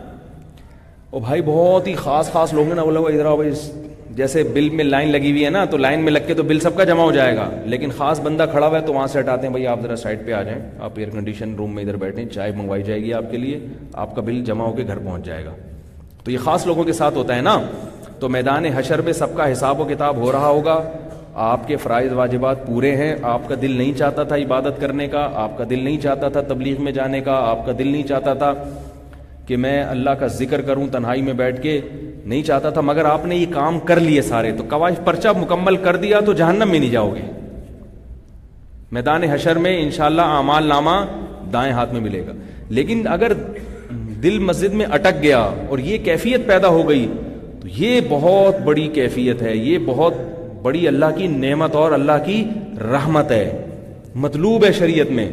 اور بھائی بہت ہی خاص لوگ ہیں نا, بولے ادھر آؤ بھائی, جیسے بل میں لائن لگی ہوئی ہے نا, تو لائن میں لگ کے تو بل سب کا جمع ہو جائے گا, لیکن خاص بندہ کھڑا ہوا ہے تو وہاں سے ہٹاتے ہیں, بھائی آپ ذرا سائڈ پہ آ جائیں, آپ ایئر کنڈیشن روم میں ادھر بیٹھیں, چائے منگوائی جائے گی آپ کے لیے, آپ کا بل جمع ہو کے گھر پہنچ جائے گا. تو یہ خاص لوگوں کے ساتھ ہوتا ہے نا. تو میدان حشر میں سب کا حساب و کتاب ہو رہا ہوگا, آپ کے فرائض واجبات پورے ہیں, آپ کا دل نہیں چاہتا تھا عبادت کرنے کا, آپ کا دل نہیں چاہتا تھا تبلیغ میں جانے کا, آپ کا دل نہیں چاہتا تھا کہ میں اللہ کا ذکر کروں تنہائی میں بیٹھ کے, نہیں چاہتا تھا, مگر آپ نے یہ کام کر لیے سارے, تو قواعد پرچہ مکمل کر دیا تو جہنم میں نہیں جاؤ گے. میدان حشر میں انشاءاللہ اعمال نامہ دائیں ہاتھ میں ملے گا. لیکن اگر دل مسجد میں اٹک گیا اور یہ کیفیت پیدا ہو گئی تو یہ بہت بڑی کیفیت ہے, یہ بہت بڑی اللہ کی نعمت اور اللہ کی رحمت ہے, مطلوب ہے شریعت میں.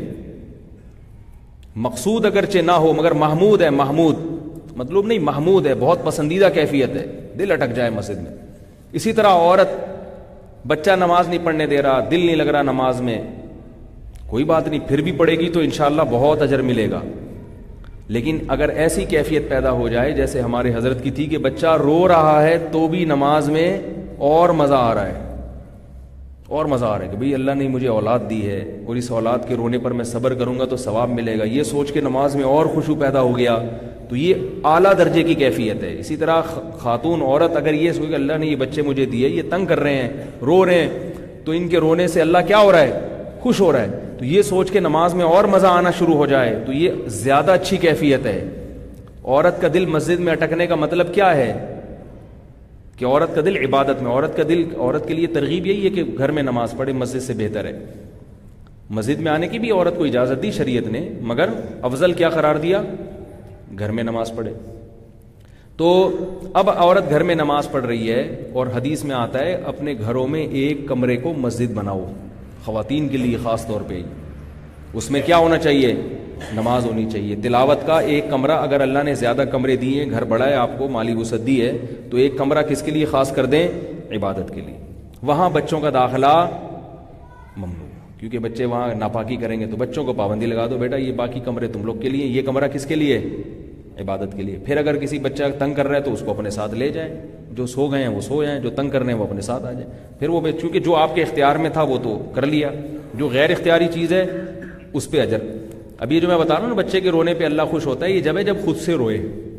مقصود اگرچہ نہ ہو مگر محمود ہے, محمود مطلوب نہیں, محمود ہے, بہت پسندیدہ کیفیت ہے, دل اٹک جائے مسجد میں. اسی طرح عورت, بچہ نماز نہیں پڑھنے دے رہا, دل نہیں لگ رہا نماز میں, کوئی بات نہیں, پھر بھی پڑھے گی تو انشاءاللہ بہت اجر ملے گا. لیکن اگر ایسی کیفیت پیدا ہو جائے جیسے ہمارے حضرت کی تھی کہ بچہ رو رہا ہے تو بھی نماز میں اور مزہ آ رہا ہے, اور مزہ آ رہا ہے کہ بھئی اللہ نے مجھے اولاد دی ہے اور اس اولاد کے رونے پر میں صبر کروں گا تو ثواب ملے گا, یہ سوچ کے نماز میں اور خشوع پیدا ہو گیا, تو یہ اعلیٰ درجے کی کیفیت ہے. اسی طرح خاتون عورت اگر یہ سوچے کہ اللہ نے یہ بچے مجھے دیے, یہ تنگ کر رہے ہیں, رو رہے ہیں, تو ان کے رونے سے اللہ کیا ہو رہا ہے, خوش ہو رہا ہے, تو یہ سوچ کے نماز میں اور مزہ آنا شروع ہو جائے تو یہ زیادہ اچھی کیفیت ہے. عورت کا دل مسجد میں اٹکنے کا مطلب کیا ہے کہ عورت کا دل عبادت میں, عورت کے لیے ترغیب یہی ہے کہ گھر میں نماز پڑھے, مسجد سے بہتر ہے. مسجد میں آنے کی بھی عورت کو اجازت دی شریعت نے, مگر افضل کیا قرار دیا, گھر میں نماز پڑھے. تو اب عورت گھر میں نماز پڑھ رہی ہے اور حدیث میں آتا ہے اپنے گھروں میں ایک کمرے کو مسجد بناؤ, خواتین کے لیے خاص طور پہ. اس میں کیا ہونا چاہیے, نماز ہونی چاہیے. تلاوت کا ایک کمرہ, اگر اللہ نے زیادہ کمرے دیے, گھر بڑا ہے, آپ کو مالی وسعت دی ہے, تو ایک کمرہ کس کے لیے خاص کر دیں, عبادت کے لیے. وہاں بچوں کا داخلہ ممنوع, کیونکہ بچے وہاں ناپاکی کریں گے, تو بچوں کو پابندی لگا دو, بیٹا یہ باقی کمرے تم لوگ کے لیے, یہ کمرہ کس کے لیے, عبادت کے لیے. پھر اگر کسی بچہ تنگ کر رہا ہے تو اس کو اپنے ساتھ لے جائیں, جو سو گئے ہیں وہ سو جائیں, جو تنگ کر رہے ہیں وہ اپنے ساتھ آ جائیں. پھر وہ چونکہ جو آپ کے اختیار میں تھا وہ تو کر لیا, جو غیر اختیاری چیز ہے اس پہ اجر. اب یہ جو میں بتا رہا ہوں نا, بچے کے رونے پہ اللہ خوش ہوتا ہے, یہ جب ہے جب خود سے روئے.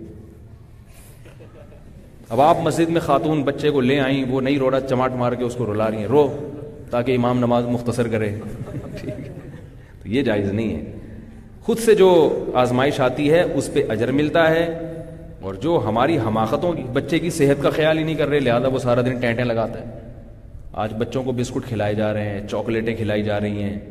اب آپ مسجد میں خاتون بچے کو لے آئیں, وہ نہیں رو رہا, چماٹ مار کے اس کو رلا رہی ہیں, رو تاکہ امام نماز مختصر کرے, ٹھیک ہے, تو یہ جائز نہیں ہے. خود سے جو آزمائش آتی ہے اس پہ اجر ملتا ہے. اور جو ہماری حماقتوں کی, بچے کی صحت کا خیال ہی نہیں کر رہے, لہذا وہ سارا دن ٹینٹیں لگاتا ہے. آج بچوں کو بسکٹ کھلائے جا رہے ہیں, چاکلیٹیں کھلائی جا رہی ہیں,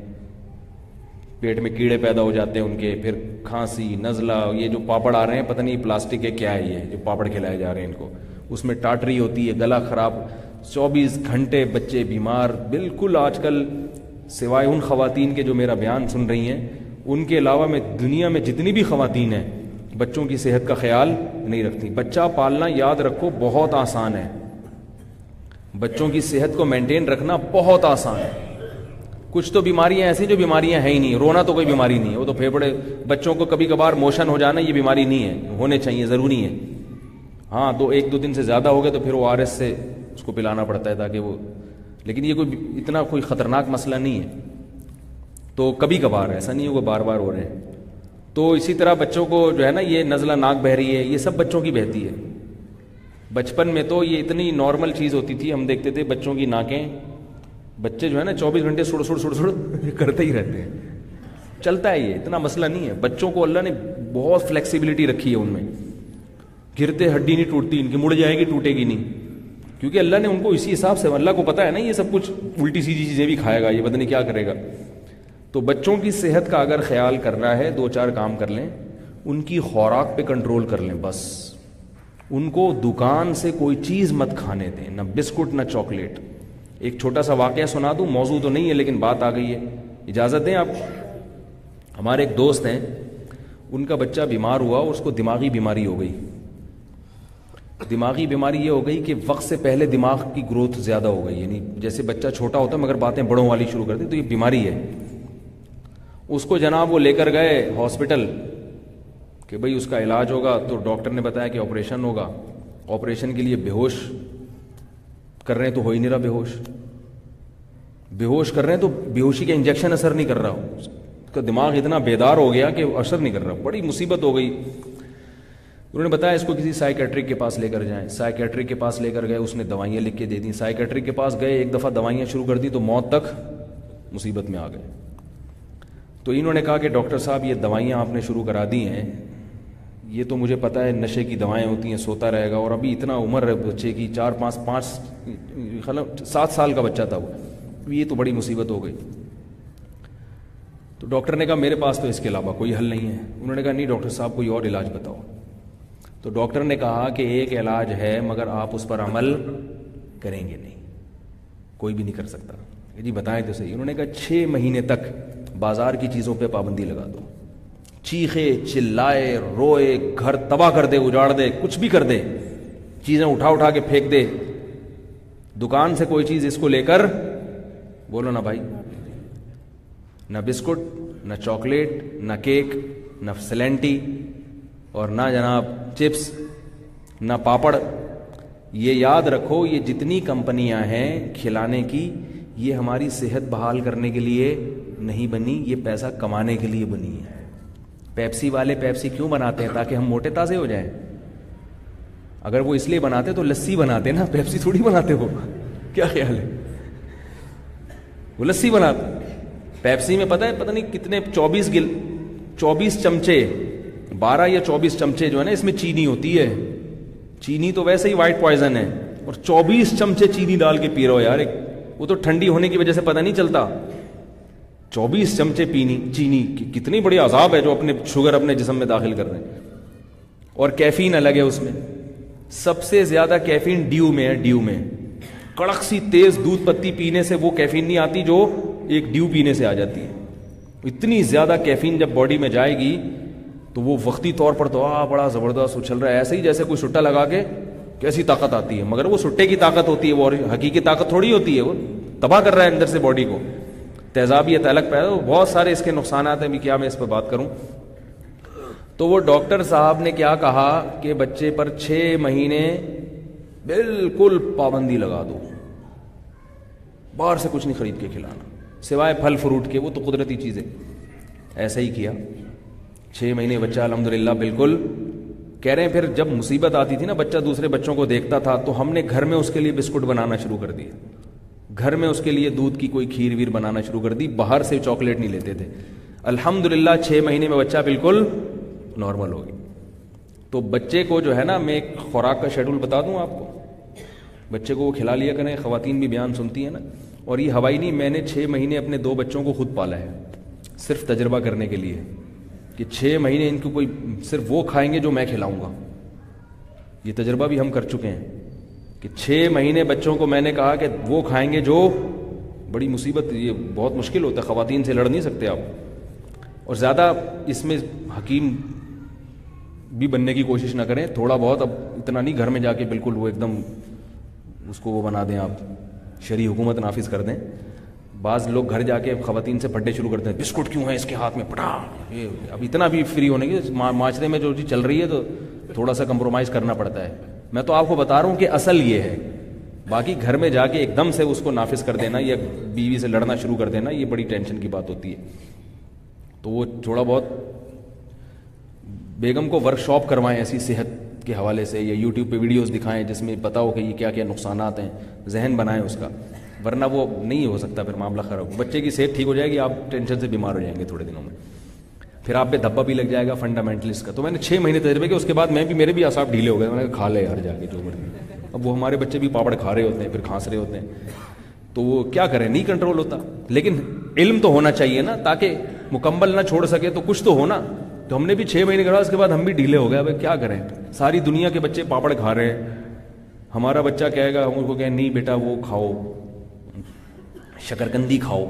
پیٹ میں کیڑے پیدا ہو جاتے ہیں ان کے, پھر کھانسی, نزلہ, یہ جو پاپڑ آ رہے ہیں پتہ نہیں پلاسٹک ہے کیا ہے, یہ جو پاپڑ کھلائے جا رہے ہیں ان کو, اس میں ٹاٹری ہوتی ہے, گلا خراب, 24 گھنٹے بچے بیمار. بالکل آج کل سوائے ان خواتین کے جو میرا بیان سن رہی ہیں, ان کے علاوہ میں دنیا میں جتنی بھی خواتین ہیں بچوں کی صحت کا خیال نہیں رکھتی. بچہ پالنا یاد رکھو بہت آسان ہے, بچوں کی صحت کو مینٹین رکھنا بہت آسان ہے. کچھ تو بیماریاں ایسی جو بیماریاں ہیں ہی نہیں, رونا تو کوئی بیماری نہیں ہے, وہ تو پھیپھڑے. بچوں کو کبھی کبھار موشن ہو جانا یہ بیماری نہیں ہے, ہونے چاہیے, ضروری ہے. ہاں, ایک دو دن سے زیادہ ہو گئے تو پھر وہ آر ایس سے اس کو پلانا پڑتا ہے تاکہ وہ, لیکن یہ کوئی اتنا کوئی خطرناک مسئلہ نہیں ہے. تو کبھی کبھار, ایسا نہیں ہے وہ بار بار ہو رہے ہیں. تو اسی طرح بچوں کو جو ہے نا, یہ نزلہ, ناک بہہ رہی ہے, یہ سب بچوں کی بہتی ہے. بچپن میں تو یہ اتنی نارمل چیز ہوتی تھی, ہم دیکھتے تھے بچوں کی ناکیں, بچے جو ہے نا 24 گھنٹے سڑ سڑ سڑ سڑ کرتے ہی رہتے ہیں, چلتا ہے, یہ اتنا مسئلہ نہیں ہے. بچوں کو اللہ نے بہت فلیکسیبلٹی رکھی ہے ان میں, گرتے ہڈی نہیں ٹوٹتی ان کی, مڑ جائے گی ٹوٹے گی نہیں, کیونکہ اللہ نے ان کو اسی حساب سے, اللہ کو پتا ہے نا یہ سب کچھ الٹی سیدھی چیزیں بھی کھائے گا, یہ پتہ نہیں کیا کرے گا. تو بچوں کی صحت کا اگر خیال کرنا ہے, 2-4 کام کر لیں. ان کی خوراک پہ کنٹرول کر لیں بس. ان کو دکان سے کوئی چیز مت کھانے دیں, نہ بسکٹ نہ چاکلیٹ. ایک چھوٹا سا واقعہ سنا دوں, موضوع تو نہیں ہے لیکن بات آ گئی ہے, اجازت دیں آپ. ہمارے ایک دوست ہیں, ان کا بچہ بیمار ہوا اور اس کو دماغی بیماری ہو گئی. دماغی بیماری یہ ہو گئی کہ وقت سے پہلے دماغ کی گروتھ زیادہ ہو گئی, یعنی جیسے بچہ چھوٹا ہوتا ہے مگر باتیں بڑوں والی شروع کر دی, تو یہ بیماری ہے. اس کو جناب وہ لے کر گئے ہاسپٹل کہ بھئی اس کا علاج ہوگا, تو ڈاکٹر نے بتایا کہ آپریشن ہوگا. آپریشن کے لیے بے ہوش کر رہے ہیں تو ہو ہی نہیں رہا بے ہوش کر رہے ہیں تو بے ہوشی کا انجیکشن اثر نہیں کر رہا, اس کا دماغ اتنا بیدار ہو گیا کہ اثر نہیں کر رہا, بڑی مصیبت ہو گئی. انہوں نے بتایا اس کو کسی سائیکیٹرک کے پاس لے کر جائیں. سائیکیٹرک کے پاس لے کر گئے, اس نے دوائیاں لکھ کے دے دیں. سائیکیٹرک کے پاس گئے, ایک دفعہ دوائیاں شروع کر دی تو موت تک مصیبت میں آ گئے. تو انہوں نے کہا کہ ڈاکٹر صاحب یہ دوائیاں آپ نے شروع کرا دی ہیں, یہ تو مجھے پتہ ہے نشے کی دوائیں ہوتی ہیں, سوتا رہے گا, اور ابھی اتنا عمر ہے بچے کی, 7 سال کا بچہ تھا وہ, یہ تو بڑی مصیبت ہو گئی. تو ڈاکٹر نے کہا میرے پاس تو اس کے علاوہ کوئی حل نہیں ہے. انہوں نے کہا نہیں ڈاکٹر صاحب کوئی اور علاج بتاؤ. تو ڈاکٹر نے کہا کہ ایک علاج ہے مگر آپ اس پر عمل کریں گے نہیں, کوئی بھی نہیں کر سکتا. جی بتائیں تو صحیح. انہوں نے کہا 6 مہینے تک بازار کی چیزوں پہ پابندی لگا دو, چیخے چلائے روئے, گھر تباہ کر دے, اجاڑ دے, کچھ بھی کر دے, چیزیں اٹھا کے پھینک دے, دکان سے کوئی چیز اس کو لے کر, بولو نا بھائی, نہ بسکٹ, نہ چاکلیٹ, نہ کیک, نہ سلینٹی, اور نہ جناب چپس, نہ پاپڑ. یہ یاد رکھو یہ جتنی کمپنیاں ہیں کھلانے کی, یہ ہماری صحت بحال کرنے کے لیے نہیں بنی, یہ پیسہ کمانے کے لیے بنی ہے. پیپسی والے پیپسی کیوں بناتے ہیں؟ تاکہ ہم موٹے تازے ہو جائیں. اگر وہ اس لیے بناتے تو لسی بناتے نا, پیپسی تھوڑی بناتے. وہ کیا خیال ہے, وہ لسی بناتے. پیپسی میں پتہ نہیں کتنے 24 چمچے 12 یا 24 چمچے جو ہے نا اس میں چینی ہوتی ہے. چینی تو ویسے ہی وائٹ پوائزن ہے, اور 24 چمچے چینی ڈال کے پی رہے ہو یار. وہ تو ٹھنڈی ہونے کی وجہ سے پتہ نہیں چلتا. 24 چمچے چینی کتنی بڑی عذاب ہے جو اپنے شوگر اپنے جسم میں داخل کر رہے ہیں. اور کیفین الگ ہے اس میں. سب سے زیادہ کیفین ڈیو میں ہے. ڈیو میں کڑک سی تیز دودھ پتی پینے سے وہ کیفین نہیں آتی جو ایک ڈیو پینے سے آ جاتی ہے. اتنی زیادہ کیفین جب باڈی میں جائے گی تو وہ وقتی طور پر تو بڑا زبردست اچھل رہا ہے, ایسے ہی جیسے کوئی سٹا لگا کے کیسی طاقت آتی ہے, مگر وہ سٹے کی طاقت ہوتی ہے, وہ حقیقی طاقت تھوڑی ہوتی ہے. وہ تباہ کر رہا ہے اندر سے باڈی کو, تیزابیت الگ پیدا. بہت سارے اس کے نقصانات ہیں, بھی کیا میں اس پہ بات کروں. تو وہ ڈاکٹر صاحب نے کیا کہا کہ بچے پر 6 مہینے بالکل پابندی لگا دو, باہر سے کچھ نہیں خرید کے کھلانا سوائے پھل فروٹ کے, وہ تو قدرتی چیزیں. ایسا ہی کیا. 6 مہینے بچہ الحمدللہ بالکل. کہہ رہے ہیں پھر جب مصیبت آتی تھی نا, بچہ دوسرے بچوں کو دیکھتا تھا, تو ہم نے گھر میں اس کے لیے بسکٹ بنانا شروع کر دیے. گھر میں اس کے لیے دودھ کی کوئی کھیر ویر بنانا شروع کر دی, باہر سے چاکلیٹ نہیں لیتے تھے. الحمدللہ 6 مہینے میں بچہ بالکل نارمل ہو گیا. تو بچے کو جو ہے نا, میں ایک خوراک کا شیڈول بتا دوں آپ کو, بچے کو وہ کھلا لیا کریں. خواتین بھی بیان سنتی ہیں نا, اور یہ ہوائی نہیں, میں نے 6 مہینے اپنے 2 بچوں کو خود پالا ہے, صرف تجربہ کرنے کے لیے کہ 6 مہینے ان کو کوئی صرف وہ کھائیں گے جو میں کھلاؤں گا. یہ تجربہ بھی ہم کر چکے ہیں کہ 6 مہینے بچوں کو میں نے کہا کہ وہ کھائیں گے جو, بڑی مصیبت, یہ بہت مشکل ہوتا ہے, خواتین سے لڑ نہیں سکتے آپ. اور زیادہ اس میں حکیم بھی بننے کی کوشش نہ کریں, تھوڑا بہت, اب اتنا نہیں گھر میں جا کے بالکل وہ ایک دم اس کو وہ بنا دیں, آپ شرعی حکومت نافذ کر دیں. بعض لوگ گھر جا کے خواتین سے پھڈے شروع کرتے ہیں, بسکٹ کیوں ہے اس کے ہاتھ میں, پٹا. اب اتنا بھی فری ہونے کی معاشرے میں جو چیز چل رہی ہے تو تھوڑا سا کمپرومائز کرنا پڑتا ہے. میں تو آپ کو بتا رہا ہوں کہ اصل یہ ہے. باقی گھر میں جا کے ایک دم سے اس کو نافذ کر دینا یا بیوی سے لڑنا شروع کر دینا, یہ بڑی ٹینشن کی بات ہوتی ہے. تو وہ تھوڑا بہت بیگم کو ورک شاپ کروائیں ایسی صحت کے حوالے سے, یا یوٹیوب پہ ویڈیوز دکھائیں جس میں پتا ہو کہ یہ کیا کیا نقصانات ہیں, ذہن بنائیں اس کا, ورنہ وہ نہیں ہو سکتا, پھر معاملہ خراب. بچے کی صحت ٹھیک ہو جائے گی, آپ ٹینشن سے بیمار ہو جائیں گے تھوڑے دنوں میں, پھر آپ پہ دھبا بھی لگ جائے گا فنڈامنٹلسٹ کا. تو میں نے 6 مہینے تجربے کیا, اس کے بعد میرے بھی اعصاب ڈھیلے ہو گئے. میں نے کہا کھا لے یار جا کے جو مرضی. اب وہ ہمارے بچے بھی پاپڑ کھا رہے ہوتے ہیں, پھر کھانس رہے ہوتے ہیں, تو وہ کیا کریں, نہیں کنٹرول ہوتا. لیکن علم تو ہونا چاہیے نا, تاکہ مکمل نہ چھوڑ سکے تو کچھ تو ہونا. تو ہم نے بھی 6 مہینے کرا, اس کے بعد ہم بھی ڈھیلے ہو گئے. اب کیا کریں, ساری دنیا کے بچے پاپڑ کھا رہے ہیں, ہمارا بچہ کہے گا, ہم ان کو کہیں نہیں بیٹا وہ کھاؤ, شکرکندی کھاؤ.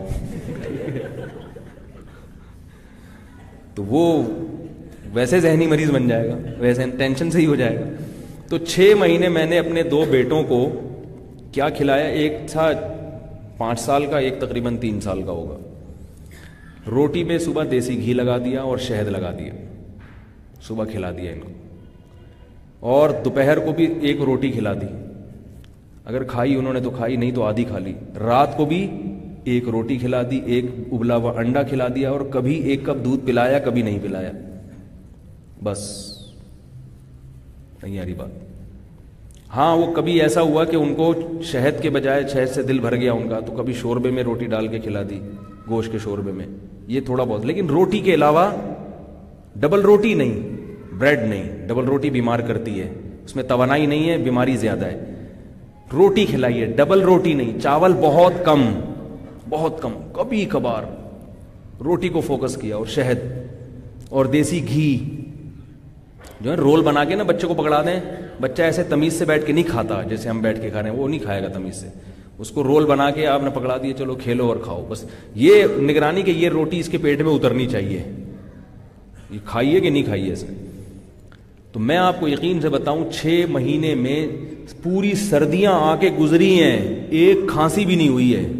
تو وہ ویسے ذہنی مریض بن جائے گا, ویسے ٹینشن سے ہی ہو جائے گا. تو 6 مہینے میں نے اپنے 2 بیٹوں کو کیا کھلایا, ایک تھا 5 سال کا, ایک تقریباً 3 سال کا ہوگا. روٹی میں صبح دیسی گھی لگا دیا اور شہد لگا دیا, صبح کھلا دیا ان کو, اور دوپہر کو بھی ایک روٹی کھلا دی. اگر کھائی انہوں نے تو کھائی, نہیں تو آدھی کھا لی. رات کو بھی ایک روٹی کھلا دی, ایک ابلا ہوا انڈا کھلا دیا, اور کبھی 1 کپ دودھ پلایا, کبھی نہیں پلایا. بس نہیں آ رہی بات. ہاں وہ کبھی ایسا ہوا کہ ان کو شہد کے بجائے, شہد سے دل بھر گیا ان کا, تو کبھی شوربے میں روٹی ڈال کے کھلا دی, گوشت کے شوربے میں, یہ تھوڑا بہت. لیکن روٹی کے علاوہ ڈبل روٹی نہیں, بریڈ نہیں. ڈبل روٹی بیمار کرتی ہے, اس میں توانائی نہیں ہے, بیماری زیادہ ہے. روٹی کھلائیے, ڈبل روٹی نہیں. چاول بہت کم, بہت کم, کبھی کبھار روٹی کو فوکس کیا اور شہد اور دیسی گھی جو ہے رول بنا کے نا بچے کو پکڑا دیں. بچہ ایسے تمیز سے بیٹھ کے نہیں کھاتا جیسے ہم بیٹھ کے کھا رہے ہیں, وہ نہیں کھائے گا تمیز سے. اس کو رول بنا کے آپ نے پکڑا دیے, چلو کھیلو اور کھاؤ. بس یہ نگرانی کہ یہ روٹی اس کے پیٹ میں اترنی چاہیے, یہ کھائیے کہ نہیں کھائیے اسے. تو میں آپ کو یقین سے بتاؤں 6 مہینے میں پوری سردیاں آ کے گزری ہیں, ایک کھانسی بھی نہیں ہوئی ہے.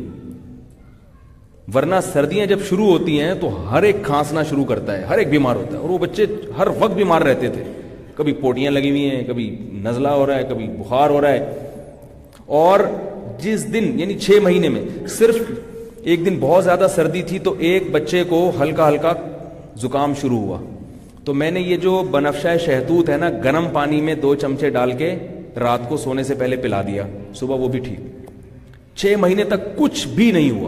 ورنہ سردیاں جب شروع ہوتی ہیں تو ہر ایک کھانسنا شروع کرتا ہے, ہر ایک بیمار ہوتا ہے. اور وہ بچے ہر وقت بیمار رہتے تھے, کبھی پوٹیاں لگی ہوئی ہیں, کبھی نزلہ ہو رہا ہے, کبھی بخار ہو رہا ہے. اور جس دن یعنی 6 مہینے میں صرف ایک دن بہت زیادہ سردی تھی تو ایک بچے کو ہلکا ہلکا زکام شروع ہوا, تو میں نے یہ جو بنفشہ شہتوت ہے نا, گرم پانی میں 2 چمچے ڈال کے رات کو سونے سے پہلے پلا دیا, صبح وہ بھی ٹھیک. 6 مہینے تک کچھ بھی نہیں ہوا,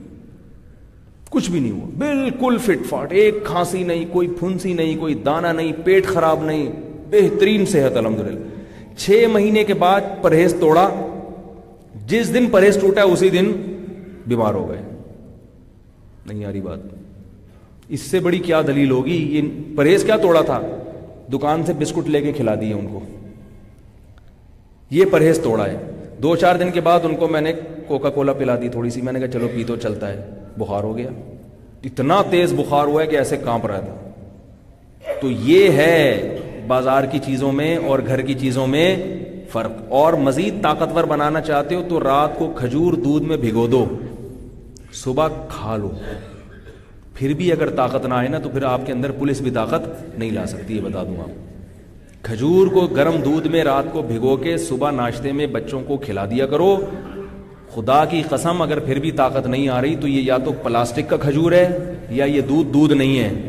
کچھ بھی نہیں ہوا, بالکل فٹ فاٹ, ایک کھانسی نہیں, کوئی پھنسی نہیں, کوئی دانہ نہیں, پیٹ خراب نہیں, بہترین صحت الحمدللہ. 6 مہینے کے بعد پرہیز توڑا, جس دن پرہیز ٹوٹا اسی دن بیمار ہو گئے. نہیں آ رہی بات؟ اس سے بڑی کیا دلیل ہوگی؟ یہ پرہیز کیا توڑا تھا؟ دکان سے بسکٹ لے کے کھلا دیے ان کو, یہ پرہیز توڑا ہے. 2-4 دن کے بعد ان کو میں نے کوکا کولا پلا دی تھوڑی سی, میں نے کہا چلو پی تو چلتا ہے. بخار ہو گیا, اتنا تیز بخار ہوا ہے کہ ایسے کانپ رہا تھا. تو یہ ہے بازار کی چیزوں میں اور گھر کی چیزوں میں فرق. اور مزید طاقتور بنانا چاہتے ہو تو رات کو کھجور دودھ میں بھگو دو, صبح کھا لو. پھر بھی اگر طاقت نہ آئے نا تو پھر آپ کے اندر پولیس بھی طاقت نہیں لا سکتی, یہ بتا دوں آپ. کھجور کو گرم دودھ میں رات کو بھگو کے صبح ناشتے میں بچوں کو کھلا دیا کرو. خدا کی قسم اگر پھر بھی طاقت نہیں آ رہی تو یہ یا تو پلاسٹک کا کھجور ہے یا یہ دودھ نہیں ہے.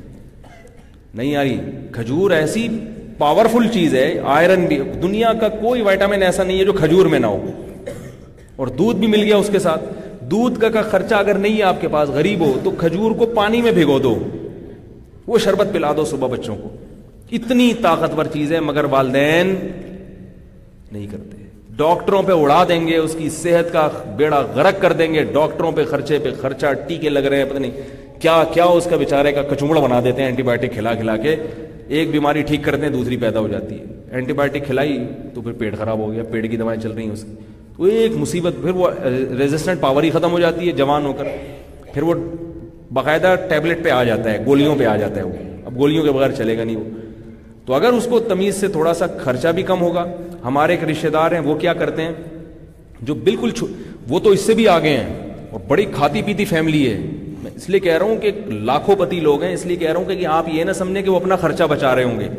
نہیں آ رہی, کھجور ایسی پاورفل چیز ہے, آئرن بھی, دنیا کا کوئی وائٹامن ایسا نہیں ہے جو کھجور میں نہ ہو. اور دودھ بھی مل گیا اس کے ساتھ. دودھ کا خرچہ اگر نہیں ہے آپ کے پاس, غریب ہو, تو کھجور کو پانی میں بھگو دو, وہ شربت پلا دو صبح بچوں کو. اتنی طاقتور چیز ہے مگر والدین نہیں کرتے. ڈاکٹروں پہ اڑا دیں گے, اس کی صحت کا بیڑا غرق کر دیں گے. ڈاکٹروں پہ خرچے پہ خرچہ, ٹیکے لگ رہے ہیں, پتہ نہیں کیا کیا اس کا بیچارے کا کچومڑا بنا دیتے ہیں اینٹی بایوٹک کھلا کھلا کے. ایک بیماری ٹھیک کرتے ہیں دوسری پیدا ہو جاتی ہے. اینٹی بایوٹک کھلائی تو پھر پیٹ خراب ہو گیا, پیٹ کی دوائیں چل رہی ہیں اس کی, تو ایک مصیبت. پھر وہ ریزسٹنٹ پاور ہی ختم ہو جاتی ہے جوان ہو کر, پھر وہ باقاعدہ ٹیبلٹ پہ آ جاتا ہے, گولیوں پہ آ جاتا ہے. وہ اب گولیوں کے بغیر چلے گا نہیں وہ. تو اگر اس کو تمیز سے تھوڑا سا خرچہ بھی کم ہوگا. ہمارے ایک رشتے دار ہیں, وہ کیا کرتے ہیں, جو بالکل وہ تو اس سے بھی آگے ہیں اور بڑی کھاتی پیتی فیملی ہے. میں اس لیے کہہ رہا ہوں کہ لاکھوں پتی لوگ ہیں, اس لیے کہہ رہا ہوں کہ آپ یہ نہ سمجھیں کہ وہ اپنا خرچہ بچا رہے ہوں گے.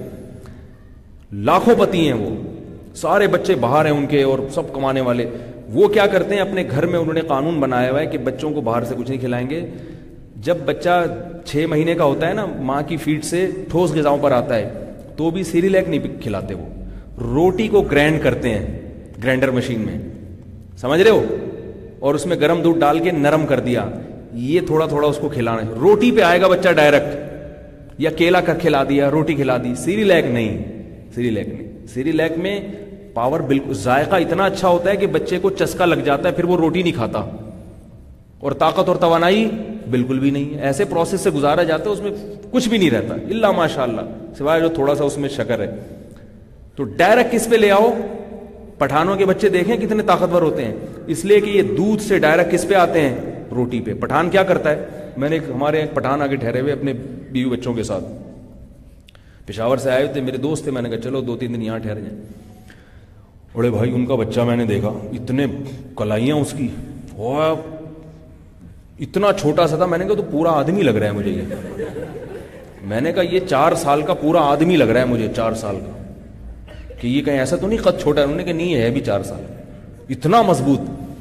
لاکھوں پتی ہیں, وہ سارے بچے باہر ہیں ان کے اور سب کمانے والے. وہ کیا کرتے ہیں, اپنے گھر میں انہوں نے قانون بنایا ہوا ہے کہ بچوں کو باہر سے کچھ نہیں کھلائیں گے. جب بچہ 6 مہینے کا ہوتا ہے نا, ماں کی فیڈ سے ٹھوس غذاؤں پر آتا ہے, تو بھی سیریلیک نہیں کھلاتے. وہ روٹی کو گرینڈ کرتے ہیں گرینڈر مشین میں, سمجھ رہے ہو, اور اس میں گرم دودھ ڈال کے نرم کر دیا. یہ تھوڑا تھوڑا اس کو کھلانا ہے. روٹی پہ آئے گا بچہ ڈائریکٹ, یا کیلا کر کھلا دیا, روٹی کھلا دی. سیریلیک نہیں, سیریلیک نہیں. سیریلیک میں پاور بالکل, ذائقہ اتنا اچھا ہوتا ہے کہ بچے کو چسکا لگ جاتا ہے, پھر وہ روٹی نہیں کھاتا. اور طاقت اور توانائی بالکل بھی نہیں. ایسے پروسیس سے گزارا جاتا ہے, اس میں کچھ بھی نہیں رہتا الا ماشاء اللہ, سوائے جو تھوڑا سا اس میں شکر ہے. تو ڈائریکٹ کس پہ لے آؤ, پٹھانوں کے بچے دیکھیں کتنے طاقتور ہوتے ہیں, اس لیے کہ یہ دودھ سے ڈائریکٹ کس پہ آتے ہیں, روٹی پہ. پٹھان کیا کرتا ہے, میں نے ہمارے ایک پٹھان آگے ٹھہرے ہوئے اپنے بیوی بچوں کے ساتھ, پشاور سے آئے تھے, میرے دوست تھے. میں نے کہا چلو 2-3 دن یہاں ٹھہر جائیں. بڑے بھائی ان کا بچہ میں نے دیکھا, اتنے کلائیاں اس کی, اور اتنا چھوٹا سا تھا. میں نے کہا تو پورا آدمی لگ رہا ہے مجھے یہ. میں نے کہا یہ 4 سال کا پورا آدمی لگ رہا ہے مجھے, 4 سال کا, کہ یہ کہیں ایسا تو نہیں قد چھوٹا ہے. انہوں نے کہا نہیں ہے بھی 4 سال, اتنا مضبوط.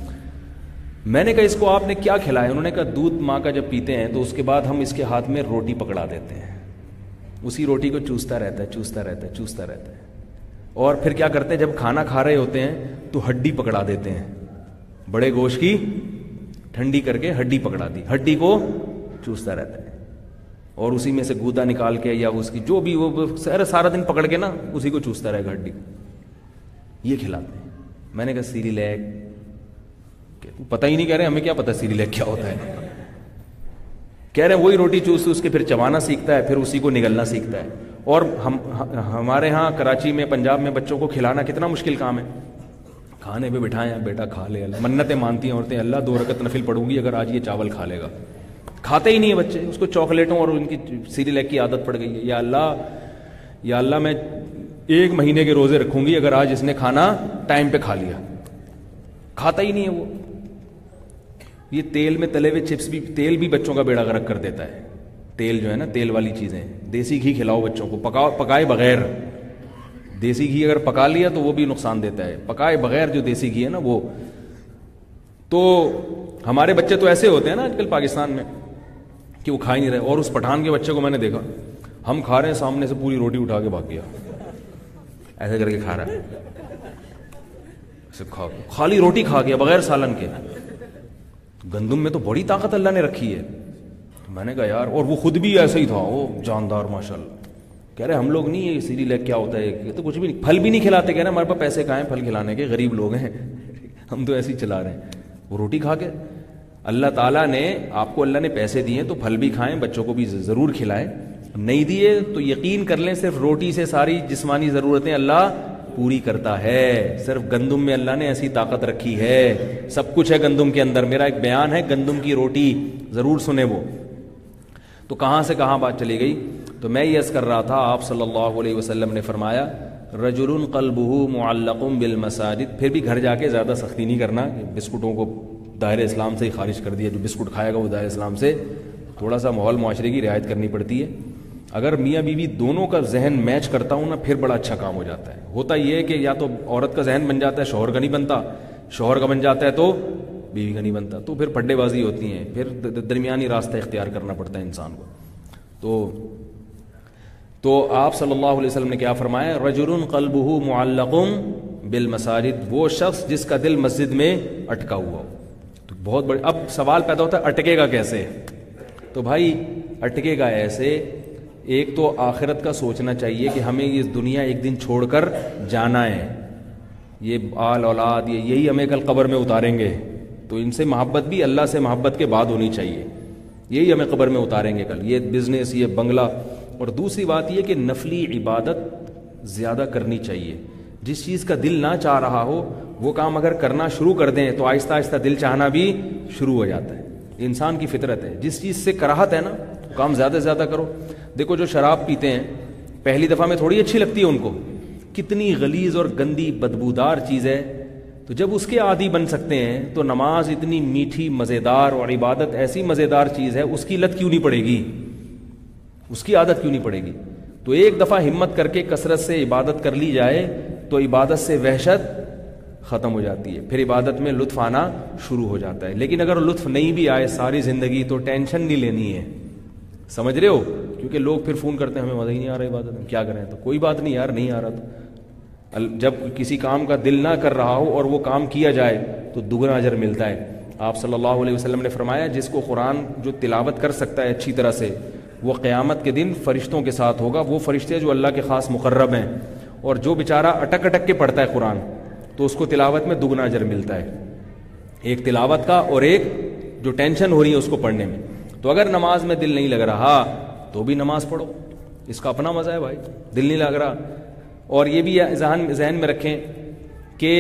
میں نے کہا اس کو آپ نے کیا کھلایا؟ انہوں نے کہا دودھ ماں کا جب پیتے ہیں تو اس کے بعد ہم اس کے ہاتھ میں روٹی پکڑا دیتے ہیں, اسی روٹی کو چوستا رہتا ہے, چوستا رہتا ہے, چوستا رہتا ہے. اور پھر کیا کرتے ہیں, جب کھانا کھا رہے ہوتے ہیں تو ہڈی پکڑا دیتے ہیں, بڑے گوشت کی ٹھنڈی کر کے ہڈی پکڑا دی, ہڈی کو چوستا رہتا ہے. اور اسی میں سے گودا نکال کے یا اس کی جو بھی وہ سارا دن پکڑ کے نا اسی کو چوستا رہے گا ہڈی کو. یہ کھلاتے ہیں. میں نے کہا سیریلیک, پتہ ہی نہیں کہہ رہے, ہمیں کیا پتہ سیریلیک کیا ہوتا ہے. کہہ رہے ہیں وہی روٹی چوس اس کے پھر چبانا سیکھتا ہے، پھر اسی کو نگلنا سیکھتا ہے. اور ہمارے ہاں کراچی میں، پنجاب میں بچوں کو کھلانا کتنا مشکل کام ہے. کھانے پہ بٹھائیں بیٹا کھا لے، منتیں مانتی ہیں عورتیں، اللہ 2 رکعت نفل پڑھوں گی اگر آج یہ چاول کھا لے گا. کھاتے ہی نہیں ہیں بچے، اس کو چاکلیٹوں اور ان کی سیریلیک کی عادت پڑ گئی ہے. یا اللہ میں 1 مہینے کے روزے رکھوں گی اگر آج اس نے کھانا ٹائم پہ کھا لیا. کھاتا ہی نہیں ہے وہ. یہ تیل میں تلے ہوئے چپس بھی، تیل بھی بچوں کا بیڑا غرق کر دیتا ہے. تیل جو ہے نا، تیل والی چیزیں. دیسی گھی کھلاؤ بچوں کو، پکائے بغیر. دیسی گھی اگر پکا لیا تو وہ بھی نقصان دیتا ہے. پکائے بغیر جو دیسی گھی ہے نا وہ. تو ہمارے بچے تو ایسے ہوتے ہیں نا آج کل پاکستان میں کہ وہ کھا ہی نہیں رہے. اور اس پٹھان کے بچے کو میں نے دیکھا، ہم کھا رہے ہیں، سامنے سے پوری روٹی اٹھا کے بھاگ گیا، ایسے کر کے کھا رہا ہے. خالی روٹی کھا گیا بغیر سالن کے. گندم میں تو بڑی طاقت اللہ نے رکھی ہے. میں نے کہا یار، اور وہ خود بھی ایسا ہی تھا، وہ جاندار ماشاءاللہ. کہہ رہے ہم لوگ نہیں، یہ سیریلیک کیا ہوتا ہے، یہ تو کچھ بھی نہیں، پھل بھی نہیں کھلاتے. کہہ رہے ہمارے پاس پیسے کہاں ہیں پھل کھلانے کے، غریب لوگ ہیں، ہم تو ایسے ہی چلا رہے ہیں. وہ روٹی کھا کے اللہ تعالیٰ نے آپ کو، اللہ نے پیسے دیے تو پھل بھی کھائیں، بچوں کو بھی ضرور کھلائیں. نہیں دیے تو یقین کر لیں صرف روٹی سے ساری جسمانی ضرورتیں اللہ پوری کرتا ہے. صرف گندم میں اللہ نے ایسی طاقت رکھی ہے، سب کچھ ہے گندم کے اندر. میرا ایک بیان ہے گندم کی روٹی، ضرور سنیں وہ. تو کہاں سے کہاں بات چلی گئی. تو میں یہ عرض کر رہا تھا، آپ صلی اللہ علیہ وسلم نے فرمایا رجل قلبہ معلق بالمساجد. پھر بھی گھر جا کے زیادہ سختی نہیں کرنا کہ بسکٹوں کو دائرہ اسلام سے ہی خارج کر دیا. جو بسکٹ کھائے گا وہ دائرہ اسلام سے. تھوڑا سا ماحول معاشرے کی رعایت کرنی پڑتی ہے. اگر میاں بیوی دونوں کا ذہن میچ کرتا ہوں نا، پھر بڑا اچھا کام ہو جاتا ہے. ہوتا یہ ہے کہ یا تو عورت کا ذہن بن جاتا ہے، شوہر کا نہیں بنتا، شوہر کا بن جاتا ہے تو بیوی کا نہیں بنتا. تو پھر پھڈے بازی ہوتی ہیں، پھر درمیانی راستہ اختیار کرنا پڑتا ہے انسان کو. تو آپ صلی اللہ علیہ وسلم نے کیا فرمایا، رجل قلبہ معلق بالمساجد. وہ شخص جس کا دل مسجد میں اٹکا ہوا ہو. تو بہت بڑے اب سوال پیدا ہوتا ہے اٹکے گا کیسے. تو بھائی اٹکے گا ایسے، ایک تو آخرت کا سوچنا چاہیے کہ ہمیں یہ دنیا ایک دن چھوڑ کر جانا ہے. یہ آل اولاد یہی ہمیں کل قبر میں اتاریں گے. تو ان سے محبت بھی اللہ سے محبت کے بعد ہونی چاہیے. یہی ہمیں قبر میں اتاریں گے کل، یہ بزنس، یہ بنگلہ. اور دوسری بات یہ کہ نفلی عبادت زیادہ کرنی چاہیے. جس چیز کا دل نہ چاہ رہا ہو وہ کام اگر کرنا شروع کر دیں تو آہستہ آہستہ دل چاہنا بھی شروع ہو جاتا ہے. انسان کی فطرت ہے. جس چیز سے کراہت ہے نا، کام زیادہ سے زیادہ کرو. دیکھو جو شراب پیتے ہیں پہلی دفعہ میں تھوڑی اچھی لگتی ہے ان کو، کتنی غلیظ اور گندی بدبودار چیز ہے. تو جب اس کے عادی بن سکتے ہیں تو نماز اتنی میٹھی مزیدار اور عبادت ایسی مزیدار چیز ہے، اس کی لت کیوں نہیں پڑے گی، اس کی عادت کیوں نہیں پڑے گی. تو ایک دفعہ ہمت کر کے کثرت سے عبادت کر لی جائے تو عبادت سے وحشت ختم ہو جاتی ہے، پھر عبادت میں لطف آنا شروع ہو جاتا ہے. لیکن اگر لطف نہیں بھی آئے ساری زندگی تو ٹینشن نہیں لینی ہے. سمجھ رہے ہو؟ کیونکہ لوگ پھر فون کرتے ہیں ہمیں مزہ ہی نہیں آ رہا عبادت میں، کیا کریں. تو کوئی بات نہیں یار، نہیں آ رہا تو جب کسی کام کا دل نہ کر رہا ہو اور وہ کام کیا جائے تو دگنا اجر ملتا ہے. آپ صلی اللہ علیہ وسلم نے فرمایا جس کو قرآن جو تلاوت کر سکتا ہے اچھی طرح سے، وہ قیامت کے دن فرشتوں کے ساتھ ہوگا. وہ فرشتے جو اللہ کے خاص مقرب ہیں. اور جو بیچارہ اٹک اٹک کے پڑھتا ہے قرآن تو اس کو تلاوت میں دگنا اجر ملتا ہے، ایک تلاوت کا اور ایک جو ٹینشن ہو رہی ہے اس کو پڑھنے میں. تو اگر نماز میں دل نہیں لگ رہا تو بھی نماز پڑھو، اس کا اپنا مزہ ہے بھائی. دل نہیں لگ رہا، اور یہ بھی ذہن میں رکھیں کہ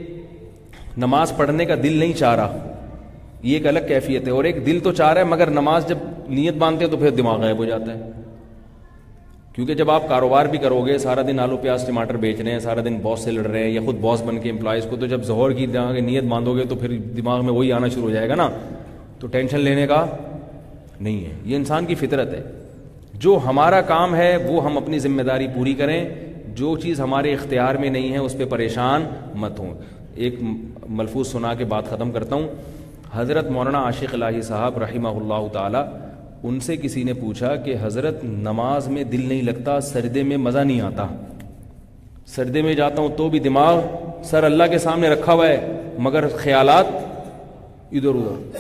نماز پڑھنے کا دل نہیں چاہ رہا، یہ ایک الگ کیفیت ہے. اور ایک دل تو چاہ رہا ہے مگر نماز جب نیت باندھتے ہیں تو پھر دماغ غائب ہو جاتا ہے. کیونکہ جب آپ کاروبار بھی کرو گے، سارا دن آلو پیاز ٹماٹر بیچ رہے ہیں، سارا دن باس سے لڑ رہے ہیں یا خود باس بن کے امپلائیز کو، تو جب ظہر کی نیت باندھو گے تو پھر دماغ میں وہی آنا شروع ہو جائے گا نا. تو ٹینشن لینے کا نہیں ہے. یہ انسان کی فطرت ہے. جو ہمارا کام ہے وہ ہم اپنی ذمہ داری پوری کریں. جو چیز ہمارے اختیار میں نہیں ہے اس پہ پریشان مت ہوں. ایک ملفوظ سنا کے بات ختم کرتا ہوں. حضرت مولانا عاشق الہی صاحب رحمہ اللہ تعالی، ان سے کسی نے پوچھا کہ حضرت نماز میں دل نہیں لگتا، سجدے میں مزہ نہیں آتا، سجدے میں جاتا ہوں تو بھی دماغ سر اللہ کے سامنے رکھا ہوا ہے مگر خیالات ادھر ادھر،